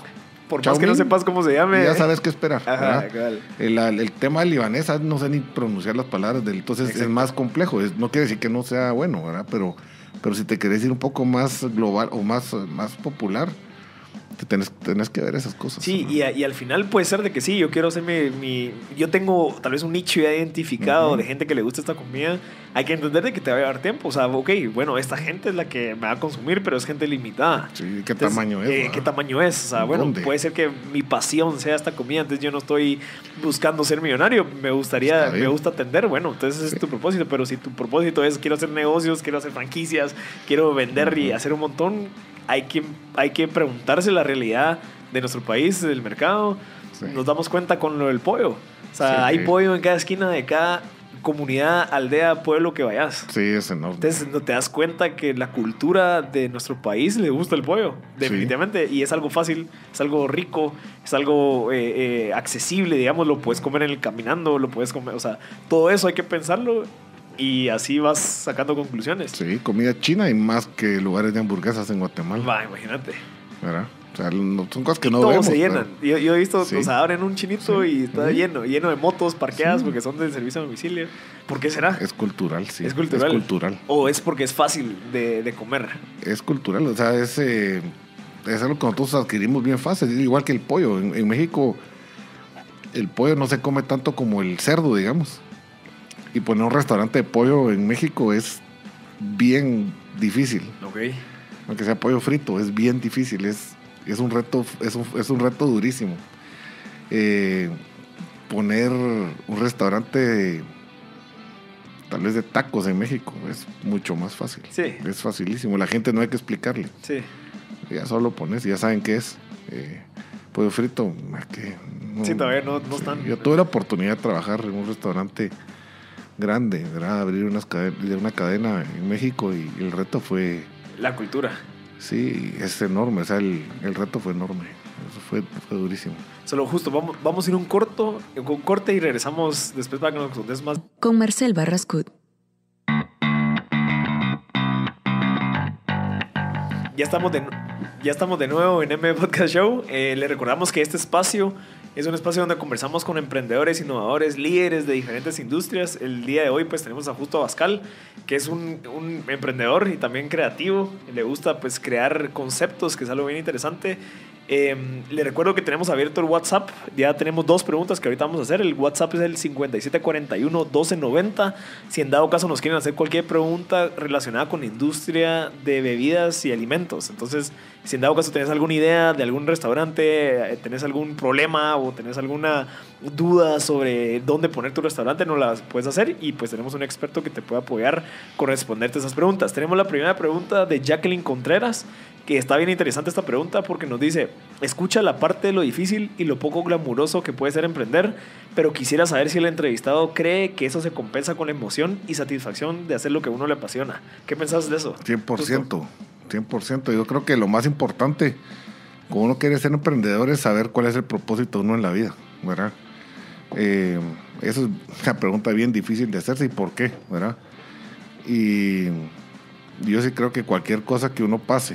B: por más que no sepas cómo se llame.
C: Ya sabes qué esperar.
B: Ajá,
C: el tema libanesa, no sé ni pronunciar las palabras entonces exacto. Es más complejo. No quiere decir que no sea bueno, ¿verdad? Pero si te querés ir un poco más global o más popular, tenés que ver esas cosas.
B: Sí, ¿no? y al final puede ser de que sí, yo quiero hacer yo tengo tal vez un nicho ya identificado de gente que le gusta esta comida. Hay que entender de que te va a llevar tiempo. O sea, ok, bueno, esta gente es la que me va a consumir, pero es gente limitada.
C: Sí, ¿qué tamaño es?
B: ¿Qué tamaño es? O sea, bueno,
C: ¿dónde?
B: Puede ser que mi pasión sea esta comida, entonces yo no estoy buscando ser millonario. Me gusta atender, bueno, entonces es tu propósito. Pero si tu propósito es quiero hacer negocios, quiero hacer franquicias, quiero vender y hacer un montón, hay que preguntarse la realidad de nuestro país, del mercado. Sí. Nos damos cuenta con lo del pollo. O sea, hay pollo en cada esquina de cada comunidad, aldea, pueblo que vayas.
C: Sí, es enorme.
B: Entonces no te das cuenta que la cultura de nuestro país le gusta el pollo, definitivamente. Sí. Y es algo fácil, es algo rico, es algo accesible, digamos, lo puedes comer caminando, lo puedes comer, o sea, todo eso hay que pensarlo. Y así vas sacando conclusiones.
C: Sí, comida china y más que lugares de hamburguesas en Guatemala.
B: Va, imagínate.
C: ¿Verdad? O sea, son cosas que no
B: todos
C: vemos.
B: Se llenan.
C: Pero...
B: Yo he visto, sí. O sea, abren un chinito y está lleno de motos parqueadas porque son de servicio a domicilio. ¿Por qué será?
C: Es cultural, sí.
B: Es cultural.
C: Es cultural.
B: O es porque es fácil de comer.
C: Es cultural, o sea, es algo que nosotros adquirimos bien fácil. Igual que el pollo. En México, el pollo no se come tanto como el cerdo, digamos. Y poner un restaurante de pollo en México es bien difícil.
B: Okay.
C: Aunque sea pollo frito, es bien difícil. Es un reto durísimo. Poner un restaurante tal vez de tacos en México es mucho más fácil.
B: Sí.
C: Es facilísimo. La gente no hay que explicarle.
B: Sí.
C: Ya solo pones, ya saben qué es. Pollo frito,
B: no, sí, todavía no están.
C: Yo tuve la oportunidad de trabajar en un restaurante grande, ¿verdad? Abrir una cadena en México y el reto fue...
B: La cultura.
C: Sí, es enorme, o sea, el reto fue enorme. Eso fue durísimo.
B: Solo justo, vamos a ir un corte y regresamos después para que nos contes más.
A: Con Marcel Barrascut.
B: Ya estamos de nuevo en M Podcast Show. Le recordamos que este espacio es un espacio donde conversamos con emprendedores, innovadores, líderes de diferentes industrias. El día de hoy pues tenemos a Justo Abascal, que es un emprendedor y también creativo. Le gusta pues crear conceptos, que es algo bien interesante. Le recuerdo que tenemos abierto el WhatsApp. Ya tenemos 2 preguntas que ahorita vamos a hacer. El WhatsApp es el 5741-1290. Si en dado caso nos quieren hacer cualquier pregunta relacionada con la industria de bebidas y alimentos. Entonces, si en dado caso tenés alguna idea de algún restaurante, tenés algún problema o tenés alguna duda sobre dónde poner tu restaurante, nos las puedes hacer y pues tenemos un experto que te puede apoyar con responderte esas preguntas. Tenemos la primera pregunta de Jacqueline Contreras, que está bien interesante esta pregunta porque nos dice: escucha la parte de lo difícil y lo poco glamuroso que puede ser emprender, pero quisiera saber si el entrevistado cree que eso se compensa con la emoción y satisfacción de hacer lo que a uno le apasiona. ¿Qué pensás de eso?
C: 100%, 100%. Yo creo que lo más importante cuando uno quiere ser emprendedor es saber cuál es el propósito de uno en la vida, ¿verdad? Eso es una pregunta bien difícil de hacerse, y por qué, ¿verdad? Y yo sí creo que cualquier cosa que uno pase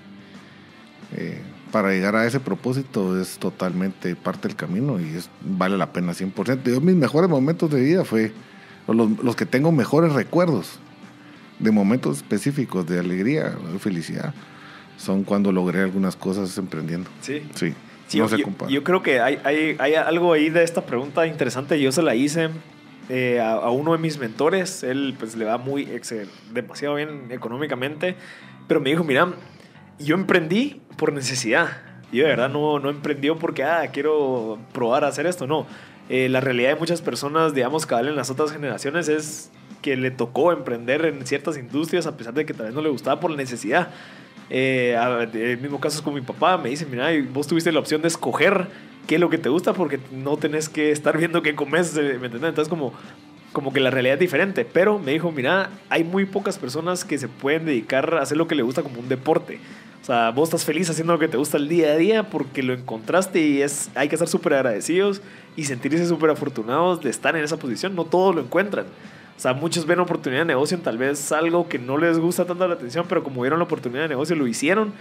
C: para llegar a ese propósito es totalmente parte del camino y vale la pena 100%. Yo, mis mejores momentos de vida fue los que tengo mejores recuerdos de momentos específicos de alegría, de felicidad, son cuando logré algunas cosas emprendiendo.
B: Sí.
C: Sí.
B: Sí, no se compara. Yo creo que hay algo ahí de esta pregunta interesante. Yo se la hice a uno de mis mentores. Él pues le va demasiado bien económicamente, pero me dijo: mira, yo emprendí por necesidad. Yo de verdad no emprendió porque quiero probar a hacer esto. No, la realidad de muchas personas, digamos, cabal en las otras generaciones, es que le tocó emprender en ciertas industrias a pesar de que tal vez no le gustaba por necesidad. El mismo caso es con mi papá. Me dice: mira, vos tuviste la opción de escoger qué es lo que te gusta porque no tenés que estar viendo qué comes, ¿me entiendes? Entonces como que la realidad es diferente. Pero me dijo: mira, hay muy pocas personas que se pueden dedicar a hacer lo que le gusta como un deporte. O sea, vos estás feliz haciendo lo que te gusta el día a día porque lo encontraste y hay que estar súper agradecidos y sentirse súper afortunados de estar en esa posición. No todos lo encuentran. O sea, muchos ven oportunidad de negocio en tal vez algo que no les gusta tanto la atención, pero como vieron la oportunidad de negocio lo hicieron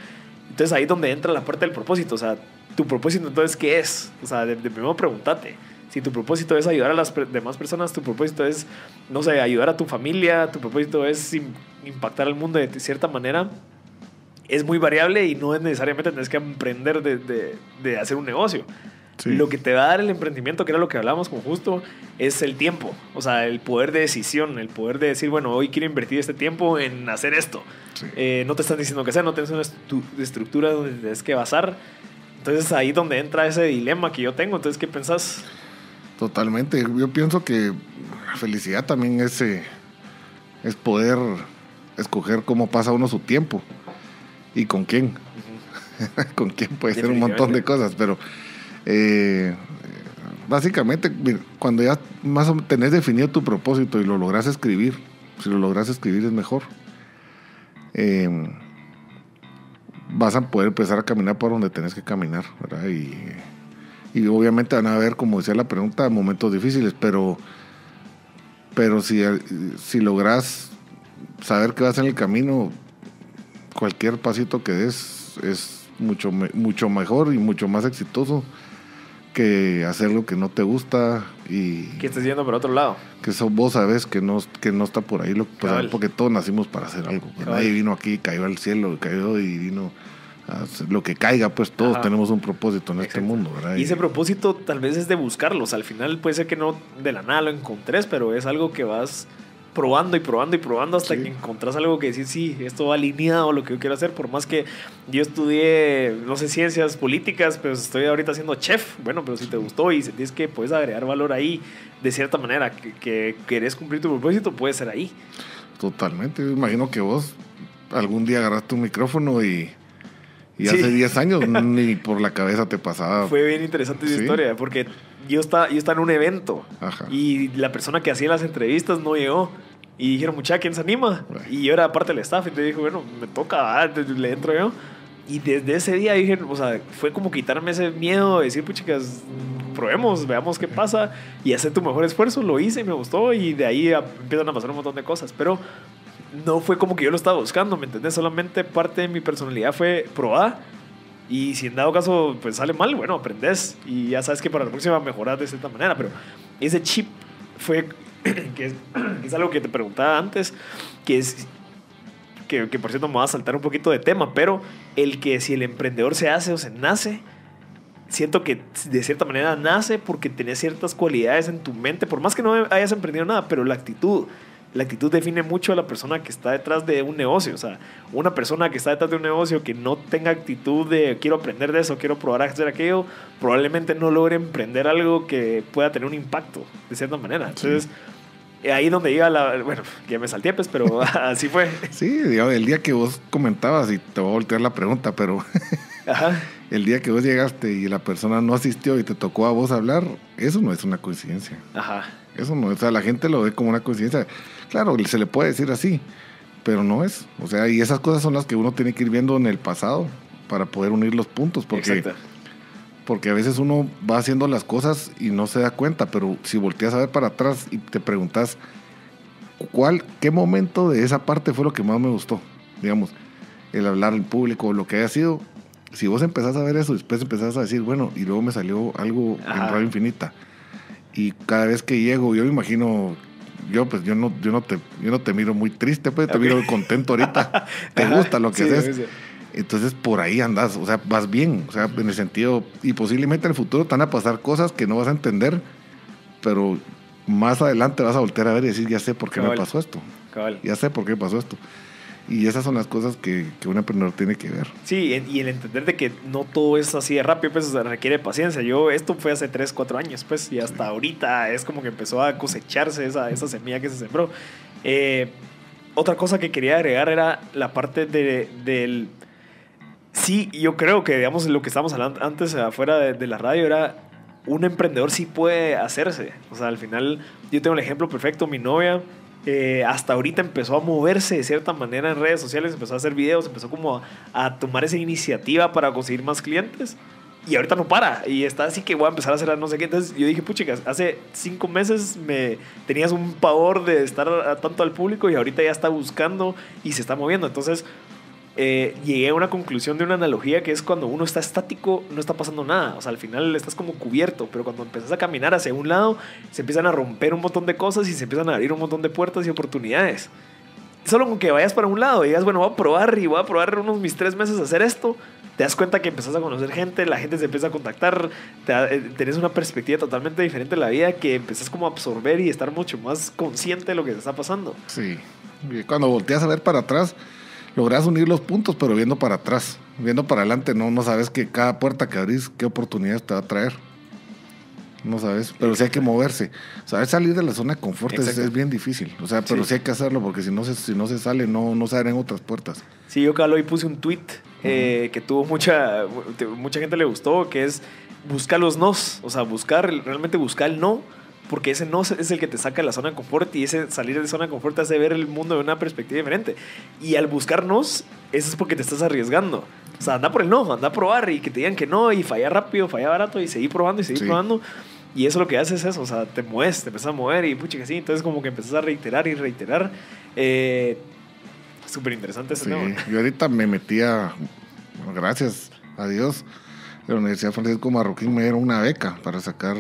B: Entonces ahí es donde entra la parte del propósito. O sea, tu propósito entonces, ¿qué es? O sea, de primero pregúntate. Si tu propósito es ayudar a las demás personas, tu propósito es, no sé, ayudar a tu familia, tu propósito es impactar al mundo de cierta manera, es muy variable y no es necesariamente tenés que emprender de hacer un negocio. Sí. Lo que te va a dar el emprendimiento, que era lo que hablábamos con Justo, es el tiempo. O sea, el poder de decisión, el poder de decir, bueno, hoy quiero invertir este tiempo en hacer esto. Sí. No te están diciendo qué hacer, no tienes una estructura donde te tienes que basar. Entonces ahí es donde entra ese dilema que yo tengo. Entonces, ¿qué pensás?
C: Totalmente. Yo pienso que la felicidad también es es poder escoger cómo pasa uno su tiempo y con quién. Uh-huh. Con quién puede ser un montón de cosas, pero básicamente cuando ya más o menos tenés definido tu propósito y lo logras escribir, si lo logras escribir es mejor, vas a poder empezar a caminar por donde tenés que caminar, ¿verdad? Y obviamente van a haber, como decía la pregunta, momentos difíciles, pero si logras saber que vas en el camino, cualquier pasito que des es mucho mejor y mucho más exitoso que hacer lo que no te gusta y
B: que estés yendo por otro lado,
C: que vos sabes que no está por ahí, porque todos nacimos para hacer algo. Nadie vino aquí, cayó al cielo, cayó y vino lo que caiga, pues todos tenemos un propósito en este mundo, ¿verdad?
B: Y ese propósito tal vez es de buscarlos. Al final puede ser que no de la nada lo encontres, pero es algo que vas probando y probando y probando hasta que encontrás algo que decís, sí, esto va alineado a lo que yo quiero hacer. Por más que yo estudié, no sé, ciencias políticas, pero estoy ahorita siendo chef. Bueno, pero si te gustó y sentís que puedes agregar valor ahí de cierta manera, que querés cumplir tu propósito, puede ser ahí.
C: Totalmente. Yo imagino que vos algún día agarraste un micrófono y hace 10 años ni por la cabeza te pasaba.
B: Fue bien interesante esa historia, porque yo estaba en un evento.
C: Ajá.
B: Y la persona que hacía las entrevistas no llegó. Y dijeron, muchacha, ¿quién se anima? Right. Y yo era parte del staff. Y te dije, bueno, me toca, le entro yo. Y desde ese día dije, o sea, fue como quitarme ese miedo de decir, pues chicas, probemos, veamos qué pasa y hacer tu mejor esfuerzo. Lo hice y me gustó. Y de ahí empiezan a pasar un montón de cosas. Pero no fue como que yo lo estaba buscando, ¿me entendés? Solamente parte de mi personalidad fue probar. Y si en dado caso pues sale mal, bueno, aprendes. Y ya sabes que para la próxima mejorar de cierta manera. Pero ese chip fue, que es algo que te preguntaba antes, que por cierto me va a saltar un poquito de tema, pero el que si el emprendedor se hace o se nace, siento que de cierta manera nace porque tenés ciertas cualidades en tu mente, por más que no hayas emprendido nada, pero la actitud define mucho a la persona que está detrás de un negocio. O sea, una persona que está detrás de un negocio que no tenga actitud de quiero aprender de eso, quiero probar a hacer aquello, probablemente no logre emprender algo que pueda tener un impacto de cierta manera. Entonces, ahí donde llega bueno, que me salté, pues, pero así fue.
C: Sí, digamos, el día que vos comentabas, y te voy a voltear la pregunta, pero
B: ajá.
C: El día que vos llegaste y la persona no asistió y te tocó a vos hablar, eso no es una coincidencia.
B: Ajá.
C: Eso no, o sea, la gente lo ve como una coincidencia. Claro, se le puede decir así, pero no es. O sea, y esas cosas son las que uno tiene que ir viendo en el pasado para poder unir los puntos. Porque a veces uno va haciendo las cosas y no se da cuenta, pero si volteas a ver para atrás y te preguntas qué momento de esa parte fue lo que más me gustó, digamos, el hablar en público, lo que haya sido. Si vos empezás a ver eso, después empezás a decir, bueno, y luego me salió algo en Radio Infinita. Y cada vez que llego, yo me imagino, yo no te miro muy triste, pues te miro contento ahorita. Te gusta lo que haces. Sí. Entonces por ahí andas, o sea, vas bien, o sea, en el sentido, y posiblemente en el futuro te van a pasar cosas que no vas a entender, pero más adelante vas a voltear a ver y decir, ya sé por qué me pasó esto. Ya sé por qué pasó esto. Y esas son las cosas que un emprendedor tiene que ver.
B: Sí, y el entender de que no todo es así de rápido, pues requiere paciencia. Esto fue hace 3-4 años, pues, y hasta ahorita es como que empezó a cosecharse esa semilla que se sembró. Otra cosa que quería agregar era la parte del... Sí, yo creo que, digamos, lo que estábamos hablando antes afuera de la radio era un emprendedor sí puede hacerse. O sea, al final, yo tengo el ejemplo perfecto, mi novia... hasta ahorita empezó a moverse de cierta manera en redes sociales, empezó a hacer videos, empezó como a tomar esa iniciativa para conseguir más clientes y ahorita no para y está así que voy a empezar a hacer no sé qué. Entonces yo dije, puchicas, hace 5 meses tenías un pavor de estar tanto al público y ahorita ya está buscando y se está moviendo. Entonces llegué a una conclusión de una analogía que es cuando uno está estático, no está pasando nada. O sea, al final estás como cubierto, pero cuando empiezas a caminar hacia un lado, se empiezan a romper un montón de cosas y se empiezan a abrir un montón de puertas y oportunidades. Solo con que vayas para un lado y digas, bueno, voy a probar unos mis 3 meses a hacer esto, te das cuenta que empezás a conocer gente, la gente se empieza a contactar, tenés una perspectiva totalmente diferente de la vida que empezás como a absorber y estar mucho más consciente de lo que te está pasando.
C: Sí, y cuando volteas a ver para atrás, lográs unir los puntos, pero viendo para atrás, viendo para adelante, no sabes que cada puerta que abrís, qué oportunidades te va a traer. No sabes, pero sí hay que moverse. Saber salir de la zona de confort es bien difícil. O sea, pero sí hay que hacerlo porque si no se sale, no se abren otras puertas.
B: Sí, yo hoy puse un tweet que tuvo mucha gente le gustó, que es buscar los nos. O sea, realmente buscar el no, porque ese no es el que te saca de la zona de confort y ese salir de la zona de confort te hace ver el mundo de una perspectiva diferente. Y al buscar nos, eso es porque te estás arriesgando. O sea, anda por el no, anda a probar y que te digan que no y falla rápido, falla barato y seguir probando y seguir probando. Y eso lo que hace es eso, o sea, te mueves, te empiezas a mover y pucha que sí, entonces como que empezás a reiterar y reiterar. Súper interesante ese tema.
C: Yo ahorita me metía, gracias a Dios, de la Universidad Francisco Marroquín me dieron una beca para sacar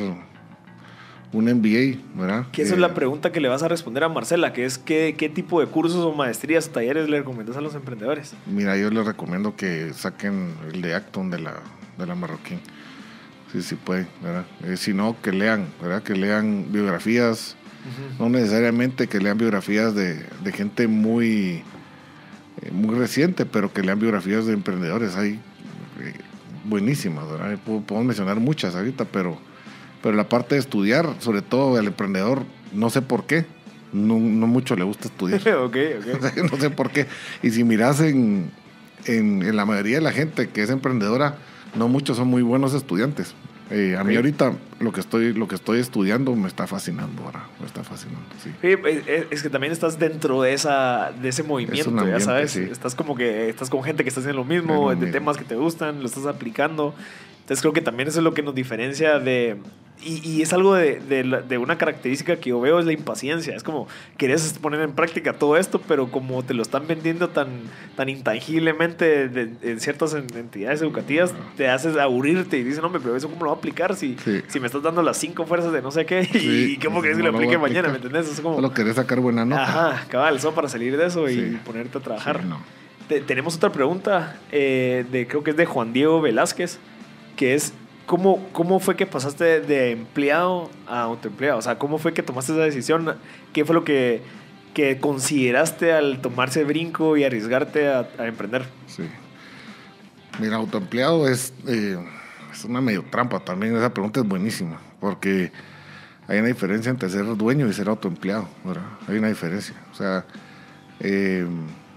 C: un MBA, ¿verdad?
B: Que esa es la pregunta que le vas a responder a Marcela, que es ¿qué tipo de cursos o maestrías o talleres le recomiendas a los emprendedores?
C: Mira, yo les recomiendo que saquen el de Acton de la Marroquín. Sí pueden, ¿verdad? Si no, que lean, ¿verdad? Que lean biografías, no necesariamente que lean biografías de gente muy reciente, pero que lean biografías de emprendedores. Hay buenísimas, ¿verdad? Puedo mencionar muchas ahorita, pero la parte de estudiar, sobre todo al emprendedor, no sé por qué, no mucho le gusta estudiar.
B: Okay.
C: No sé por qué. Y si miras en la mayoría de la gente que es emprendedora, no muchos son muy buenos estudiantes. A mí ahorita lo que estoy estudiando me está fascinando ahora, sí.
B: Es que también estás dentro de ese movimiento, ambiente, ya sabes, sí. Estás con gente que está haciendo lo mismo, temas que te gustan, lo estás aplicando. Entonces creo que también eso es lo que nos diferencia y es algo de una característica que yo veo, es la impaciencia. Es como, querés poner en práctica todo esto, pero como te lo están vendiendo tan intangiblemente en ciertas entidades educativas, te haces aburrirte y dices, no, pero eso cómo lo voy a aplicar si me estás dando las 5 fuerzas de no sé qué y cómo querés que lo aplique mañana, ¿me entendés? Es como,
C: solo querés sacar buena nota.
B: Ajá, cabal, solo para salir de eso y ponerte a trabajar. Sí, no. Tenemos otra pregunta, creo que es de Juan Diego Velázquez, que es, ¿cómo fue que pasaste de empleado a autoempleado? O sea, ¿cómo fue que tomaste esa decisión? ¿Qué fue lo que consideraste al tomarse el brinco y arriesgarte a emprender?
C: Sí. Mira, autoempleado es una medio trampa también. Esa pregunta es buenísima, porque hay una diferencia entre ser dueño y ser autoempleado, ¿verdad? Hay una diferencia. O sea, el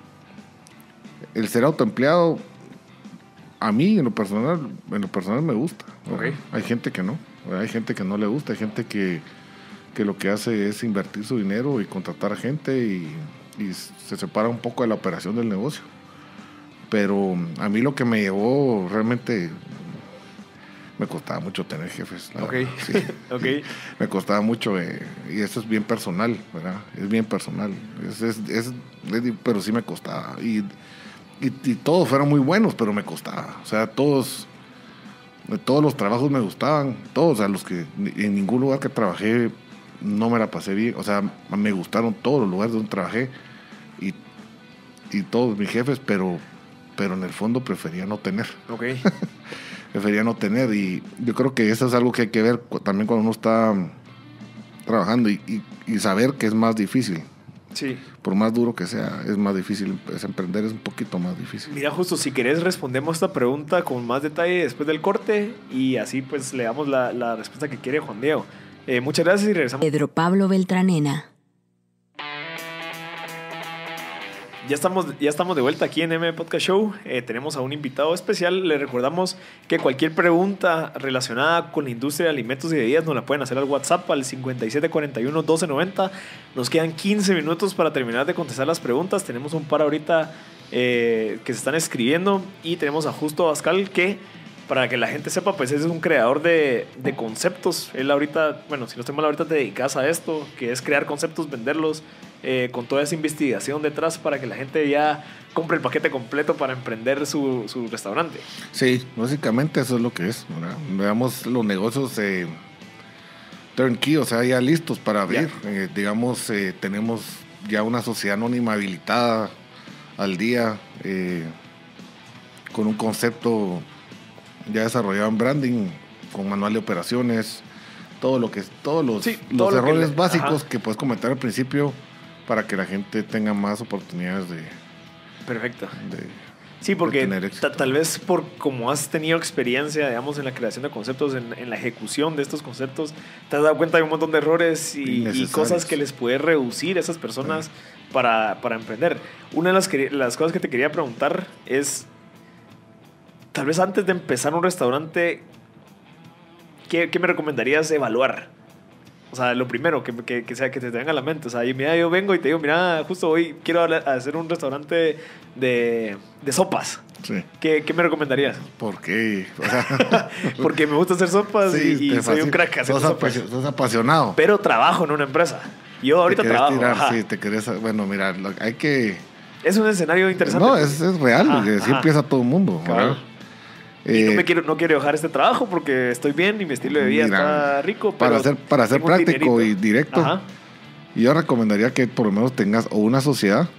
C: ser autoempleado, a mí en lo personal me gusta.
B: Okay.
C: Hay gente que no, hay gente que no le gusta, hay gente que lo que hace es invertir su dinero y contratar a gente y se separa un poco de la operación del negocio. Pero a mí lo que me llevó realmente, me costaba mucho tener jefes.
B: Okay.
C: Sí.
B: Okay.
C: Me costaba mucho y eso es bien personal, ¿verdad? Es bien personal, pero sí me costaba. Y todos fueron muy buenos, pero me costaba. O sea, todos los trabajos me gustaban, todos, a los que en ningún lugar que trabajé no me la pasé bien. O sea, me gustaron todos los lugares donde trabajé y todos mis jefes, pero en el fondo prefería no tener.
B: Okay.
C: Prefería no tener, y yo creo que eso es algo que hay que ver también cuando uno está trabajando y saber que es más difícil.
B: Sí.
C: Por más duro que sea, es más difícil. Emprender es un poquito más difícil.
B: Mira, justo si querés respondemos esta pregunta con más detalle después del corte y así pues le damos la respuesta que quiere Juan Diego. Muchas gracias y regresamos.
A: Pedro Pablo Beltranena.
B: Ya estamos de vuelta aquí en M Podcast Show. Tenemos a un invitado especial. Le recordamos que cualquier pregunta relacionada con la industria de alimentos y bebidas nos la pueden hacer al WhatsApp al 5741-1290. Nos quedan 15 minutos para terminar de contestar las preguntas. Tenemos un par ahorita que se están escribiendo y tenemos a Justo Abascal que para que la gente sepa, pues es un creador de conceptos. Él ahorita, bueno, si no estoy mal, ahorita te dedicas a esto, que es crear conceptos, venderlos, con toda esa investigación detrás para que la gente ya compre el paquete completo para emprender su restaurante.
C: Sí, básicamente eso es lo que es, ¿verdad? Veamos los negocios turnkey, o sea, ya listos para abrir. Digamos, tenemos ya una sociedad anónima habilitada al día, con un concepto ya desarrollado en branding, con manual de operaciones, todos los errores básicos que puedes comentar al principio para que la gente tenga más oportunidades de...
B: Perfecto. Sí, porque tal vez por como has tenido experiencia, digamos, en la creación de conceptos, en la ejecución de estos conceptos, te has dado cuenta de un montón de errores y cosas que les puede reducir a esas personas para emprender. Una de las cosas que te quería preguntar es, tal vez antes de empezar un restaurante, ¿qué me recomendarías evaluar? O sea, lo primero que te venga a la mente. O sea, mira, yo vengo y te digo, mira, justo hoy quiero hacer un restaurante de sopas.
C: Sí.
B: ¿Qué me recomendarías?
C: ¿Por qué? O sea,
B: porque me gusta hacer sopas y soy un crack haciendo sopas.
C: Sos apasionado.
B: Pero trabajo en una empresa. Yo ahorita trabajo.
C: Sí, te querés... Bueno, mira, hay que...
B: Es un escenario interesante.
C: No, es real. Así empieza todo el mundo, ¿verdad?
B: Y no quiero dejar este trabajo porque estoy bien y mi estilo de vida está rico. Pero
C: para ser práctico y directo, yo recomendaría que por lo menos tengas o una sociedad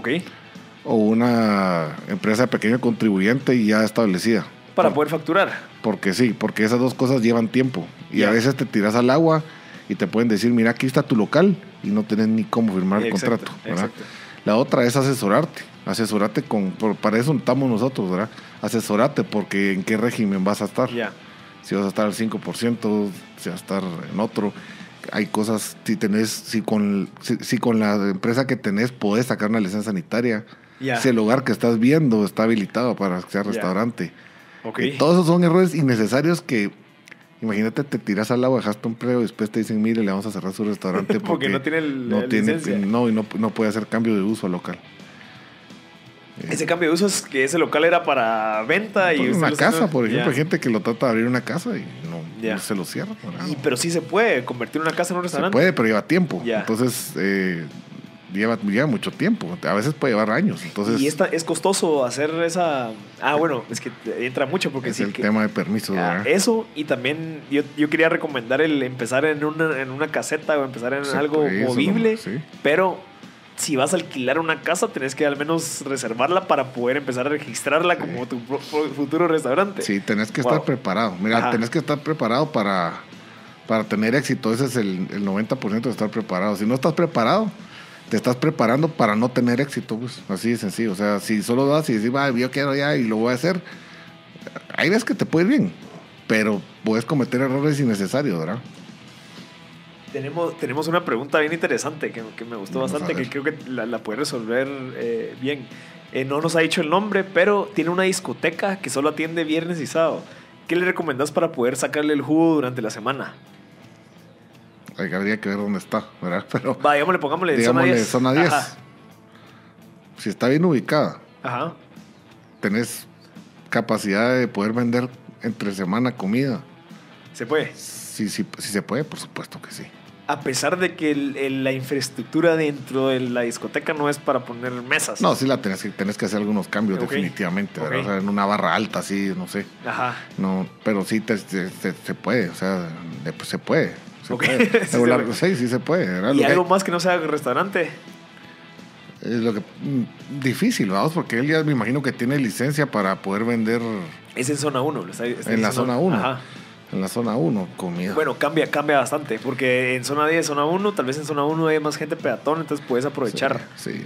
C: o una empresa pequeña contribuyente y ya establecida.
B: Para poder facturar.
C: Porque esas dos cosas llevan tiempo. Y a veces te tiras al agua y te pueden decir, mira, aquí está tu local y no tenés ni cómo firmar el contrato, ¿verdad? La otra es asesorarte. Para eso estamos nosotros, ¿verdad? Asesorate porque en qué régimen vas a estar. Si vas a estar al 5%, si vas a estar en otro. Hay cosas, si con la empresa que tenés podés sacar una licencia sanitaria, si el lugar que estás viendo está habilitado para que sea restaurante. Todos esos son errores innecesarios que, imagínate, te tiras al agua, dejaste un empleo y después te dicen, mire, le vamos a cerrar su restaurante porque
B: no tiene la licencia.
C: No puede hacer cambio de uso al local.
B: Ese cambio de uso es que ese local era para venta y
C: una casa, por ejemplo, hay gente que lo trata de abrir una casa y no se lo cierra.
B: Pero sí se puede convertir una casa en un restaurante.
C: Se puede, pero lleva tiempo. Entonces lleva mucho tiempo. A veces puede llevar años. Entonces,
B: y es costoso hacer esa... bueno, es que entra mucho porque
C: es el tema de permisos.
B: Eso, y también yo quería recomendar el empezar en una caseta o empezar en algo movible, pero si vas a alquilar una casa, tenés que al menos reservarla para poder empezar a registrarla como tu futuro restaurante. Sí,
C: tenés que estar preparado. Mira, tenés que estar preparado para tener éxito. Ese es el 90% de estar preparado. Si no estás preparado, te estás preparando para no tener éxito, pues. Así de sencillo. O sea, si solo das y decís, yo quiero ya y lo voy a hacer, hay veces que te puede ir bien, pero puedes cometer errores innecesarios, ¿verdad?
B: Tenemos una pregunta bien interesante que me gustó bastante, que creo que la puede resolver bien. No nos ha dicho el nombre, pero tiene una discoteca que solo atiende viernes y sábado. ¿Qué le recomendás para poder sacarle el jugo durante la semana?
C: Habría que ver dónde está, ¿verdad? Pero
B: pongámosle
C: zona 10. Si está bien ubicada, tenés capacidad de poder vender entre semana comida.
B: ¿Se puede?
C: Sí, se puede, por supuesto que sí.
B: A pesar de que la infraestructura dentro de la discoteca no es para poner mesas.
C: No, sí tenés que hacer algunos cambios definitivamente, ¿verdad? O sea, en una barra alta, así, no sé. No, pero sí se puede, o sea, se puede. Sí se puede, ¿verdad?
B: ¿Y algo más que no sea restaurante?
C: Es lo que difícil, vamos, porque él ya me imagino que tiene licencia para poder vender.
B: Es en zona 1.
C: En la zona 1. En la zona 1, comida.
B: Bueno, cambia bastante, porque en zona 10, zona 1, tal vez en zona 1 hay más gente peatón, entonces puedes aprovechar.
C: Sí,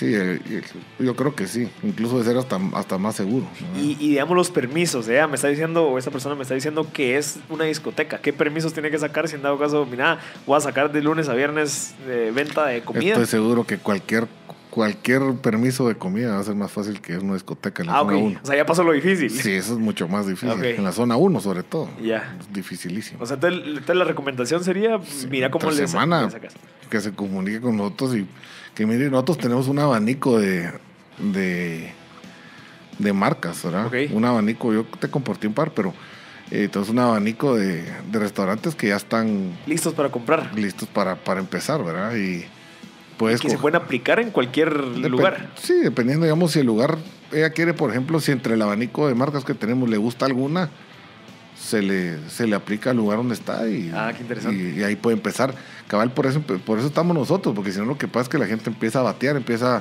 C: yo creo que sí, incluso de ser hasta más seguro, ¿no?
B: Y digamos los permisos, me está diciendo, o esta persona me está diciendo que es una discoteca, ¿qué permisos tiene que sacar si en dado caso, mira, voy a sacar de lunes a viernes venta de comida?
C: Estoy seguro que cualquier permiso de comida va a ser más fácil que una discoteca en la zona 1.
B: O sea, ya pasó lo difícil.
C: Sí, eso es mucho más difícil. En la zona 1, sobre todo. Es dificilísimo.
B: O sea, entonces la recomendación sería, mira cómo le sacas.
C: Que se comunique con nosotros y que, miren, nosotros tenemos un abanico de de marcas, ¿verdad?
B: Okay.
C: Un abanico, yo te compartí un par, pero entonces un abanico de restaurantes que ya están
B: listos para comprar.
C: Listos para empezar, ¿verdad? Y
B: que se pueden aplicar en cualquier lugar.
C: Sí, dependiendo, digamos, si el lugar, ella quiere, por ejemplo, si entre el abanico de marcas que tenemos le gusta alguna, se le aplica al lugar donde está y,
B: qué interesante.
C: Y ahí puede empezar. Cabal, por eso estamos nosotros, porque si no lo que pasa es que la gente empieza a batear,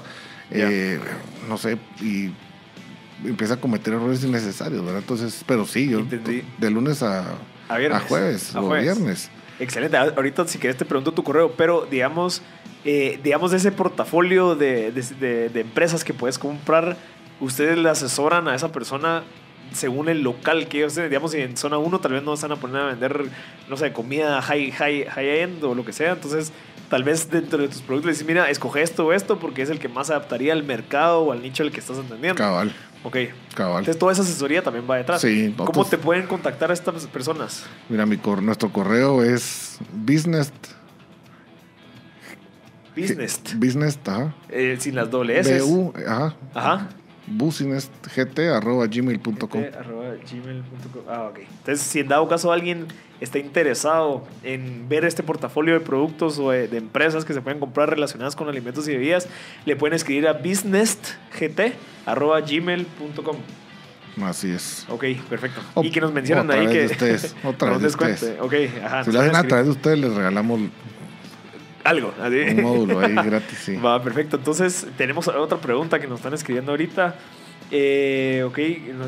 C: no sé, y empieza a cometer errores innecesarios, ¿verdad? Entonces, pero sí, yo de lunes a jueves o viernes.
B: Excelente. Ahorita si quieres te pregunto tu correo, pero digamos ese portafolio de empresas que puedes comprar, ustedes le asesoran a esa persona según el local que ellos tienen. Digamos, si en zona 1 tal vez no van a poner a vender, no sé, comida high-end o lo que sea. Entonces, tal vez dentro de tus productos le dices, mira, escoge esto o esto porque es el que más se adaptaría al mercado o al nicho al que estás entendiendo.
C: Cabal.
B: Ok.
C: Cabal.
B: Entonces, toda esa asesoría también va detrás.
C: Sí.
B: ¿Cómo te pueden contactar a estas personas?
C: Mira, nuestro correo es business, ajá.
B: Sin las doble S.
C: Ajá. businessgt@gmail.com.
B: Ok. Entonces, si en dado caso alguien está interesado en ver este portafolio de productos o de empresas que se pueden comprar relacionadas con alimentos y bebidas, le pueden escribir a businessgt@gmail.com.
C: Así es.
B: Ok, perfecto. Y que nos mencionan ahí que
C: otra vez de ustedes.
B: Okay, ajá,
C: si lo hacen a través de ustedes, les regalamos
B: algo, así.
C: Un módulo ahí gratis, sí.
B: Va, perfecto. Entonces, tenemos otra pregunta que nos están escribiendo ahorita. Ok.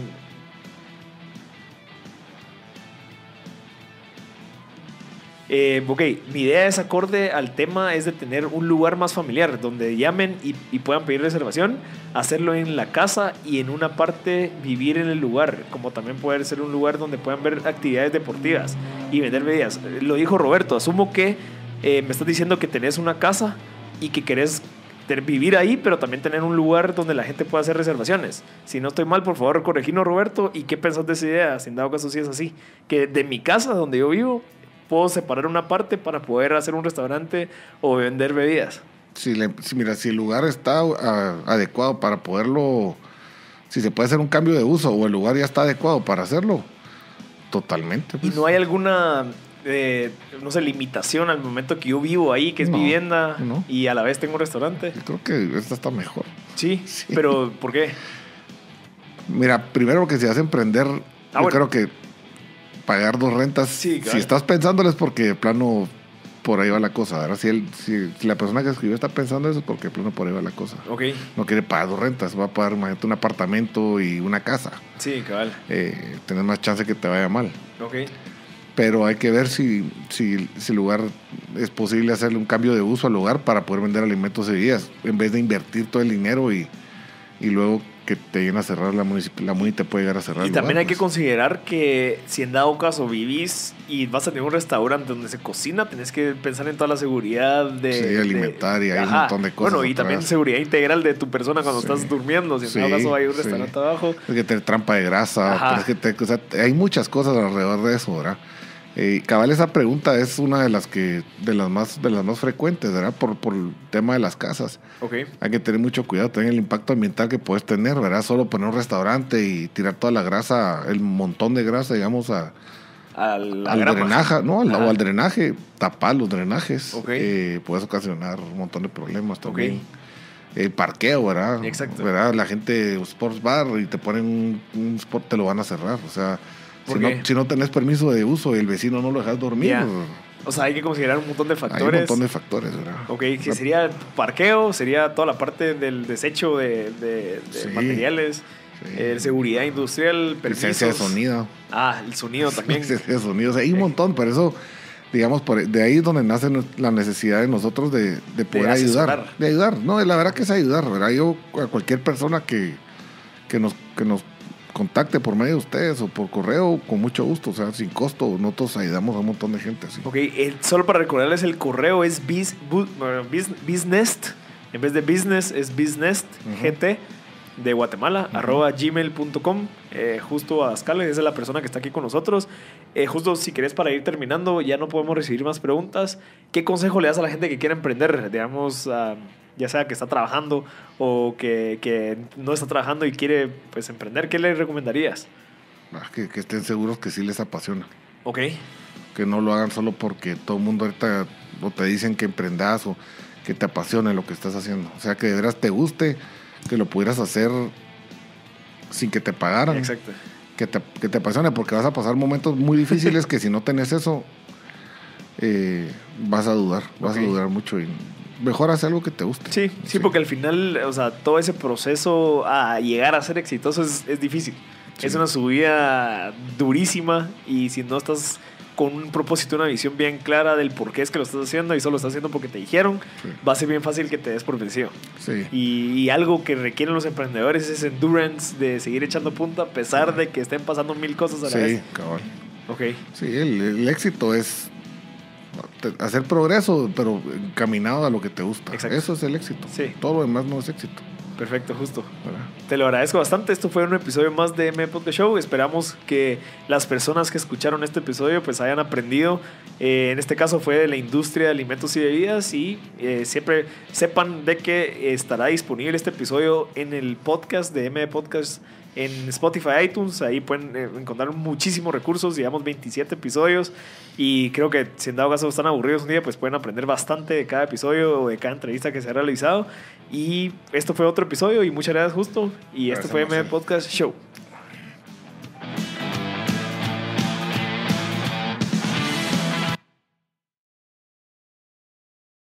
B: Ok, mi idea es acorde al tema, es de tener un lugar más familiar donde llamen y puedan pedir reservación, hacerlo en la casa y en una parte vivir en el lugar, como también poder ser un lugar donde puedan ver actividades deportivas y vender bebidas. Lo dijo Roberto, asumo que me estás diciendo que tenés una casa y que querés vivir ahí, pero también tener un lugar donde la gente pueda hacer reservaciones. Si no estoy mal, por favor, corregirnos, Roberto. ¿Y qué pensás de esa idea? Si en dado caso sí es así. Que de mi casa, donde yo vivo, puedo separar una parte para poder hacer un restaurante o vender bebidas.
C: Mira, si el lugar está adecuado para poderlo, si se puede hacer un cambio de uso o el lugar ya está adecuado para hacerlo, totalmente. Pues.
B: ¿Y no hay alguna, no sé, limitación al momento que yo vivo ahí, que es vivienda, y a la vez tengo un restaurante?
C: Yo creo que esta está mejor.
B: Sí, pero ¿por qué?
C: Mira, primero que si vas a emprender, creo que pagar 2 rentas, si estás pensándoles porque de plano por ahí va la cosa, ¿verdad? Si la persona que escribió está pensando eso, porque de plano por ahí va la cosa.
B: Okay.
C: No quiere pagar 2 rentas, va a pagar, imagínate, un apartamento y una casa.
B: Sí, cabal.
C: Tenés más chance que te vaya mal.
B: Ok.
C: Pero hay que ver si el lugar es posible hacerle un cambio de uso al lugar para poder vender alimentos y bebidas, en vez de invertir todo el dinero y luego que te lleguen a cerrar la muni te puede llegar a cerrar.
B: Y también hay que considerar que si en dado caso vivís y vas a tener un restaurante donde se cocina, tenés que pensar en toda la seguridad
C: alimentaria, hay un montón de cosas.
B: Bueno, y también seguridad integral de tu persona cuando estás durmiendo. Si en dado caso hay un restaurante abajo.
C: Tienes que tener trampa de grasa. Hay muchas cosas alrededor de eso, ¿verdad? Cabal, esa pregunta es una de las más frecuentes, ¿verdad? Por el tema de las casas.
B: Okay. Hay
C: que tener mucho cuidado también el impacto ambiental que puedes tener, ¿verdad? Solo poner un restaurante y tirar toda la grasa, el montón de grasa, digamos, al drenaje, o al drenaje, tapar los drenajes.
B: Okay.
C: Puedes ocasionar un montón de problemas también. Okay. El parqueo, ¿verdad?
B: Exacto.
C: ¿Verdad? La gente sports bar y te ponen un sport, te lo van a cerrar, o sea. Si no tenés permiso de uso y el vecino no lo dejas dormir.
B: Yeah. O sea, hay que considerar un montón de factores.
C: Hay un montón de factores, ¿verdad?
B: Ok, que sería parqueo, sería toda la parte del desecho de materiales, seguridad industrial, permisos.
C: Licencia de sonido.
B: El sonido también.
C: Licencia de sonido, o sea, hay un montón, por eso, digamos, de ahí es donde nace la necesidad de nosotros de poder ayudar. De ayudar, no, la verdad que es ayudar, ¿verdad? Yo, a cualquier persona que nos contacte por medio de ustedes o por correo, con mucho gusto, o sea, sin costo, nosotros ayudamos a un montón de gente. ¿Sí?
B: Ok, solo para recordarles, el correo es business, en vez de business es businessgt de Guatemala, @gmail.com, justo a Ascale, esa es la persona que está aquí con nosotros. Justo si querés, para ir terminando, ya no podemos recibir más preguntas. ¿Qué consejo le das a la gente que quiera emprender? Digamos, ya sea que está trabajando o que no está trabajando y quiere pues emprender, ¿qué le recomendarías?
C: Que estén seguros que sí les apasiona.
B: Ok.
C: Que no lo hagan solo porque todo el mundo ahorita o te dicen que emprendas o que te apasione lo que estás haciendo. O sea, que de veras te guste, que lo pudieras hacer sin que te pagaran.
B: Exacto.
C: Que te apasione, porque vas a pasar momentos muy difíciles que si no tenés eso, vas a dudar mucho y mejor hacer algo que te guste.
B: Sí, porque al final, o sea, todo ese proceso a llegar a ser exitoso es difícil. Sí. Es una subida durísima y si no estás con un propósito, una visión bien clara del por qué es que lo estás haciendo y solo lo estás haciendo porque te dijeron, va a ser bien fácil que te des por vencido.
C: Sí.
B: Y algo que requieren los emprendedores es endurance, de seguir echando punta a pesar de que estén pasando 1000 cosas a la vez.
C: Sí, cabal.
B: Ok.
C: Sí, el éxito es hacer progreso, pero encaminado a lo que te gusta.
B: Exacto.
C: Eso es el éxito.
B: Sí.
C: Todo lo demás no es éxito.
B: Perfecto, justo.
C: ¿Verdad?
B: Te lo agradezco bastante. Esto fue un episodio más de M Podcast Show. Esperamos que las personas que escucharon este episodio pues hayan aprendido. En este caso fue de la industria de alimentos y bebidas y siempre sepan de que estará disponible este episodio en el podcast de M Podcast en Spotify, iTunes. Ahí pueden encontrar muchísimos recursos. Llevamos 27 episodios y creo que si en dado caso están aburridos un día pues pueden aprender bastante de cada episodio o de cada entrevista que se ha realizado. Y esto fue otro episodio y muchas gracias, Justo. Y esto fue M Podcast Show.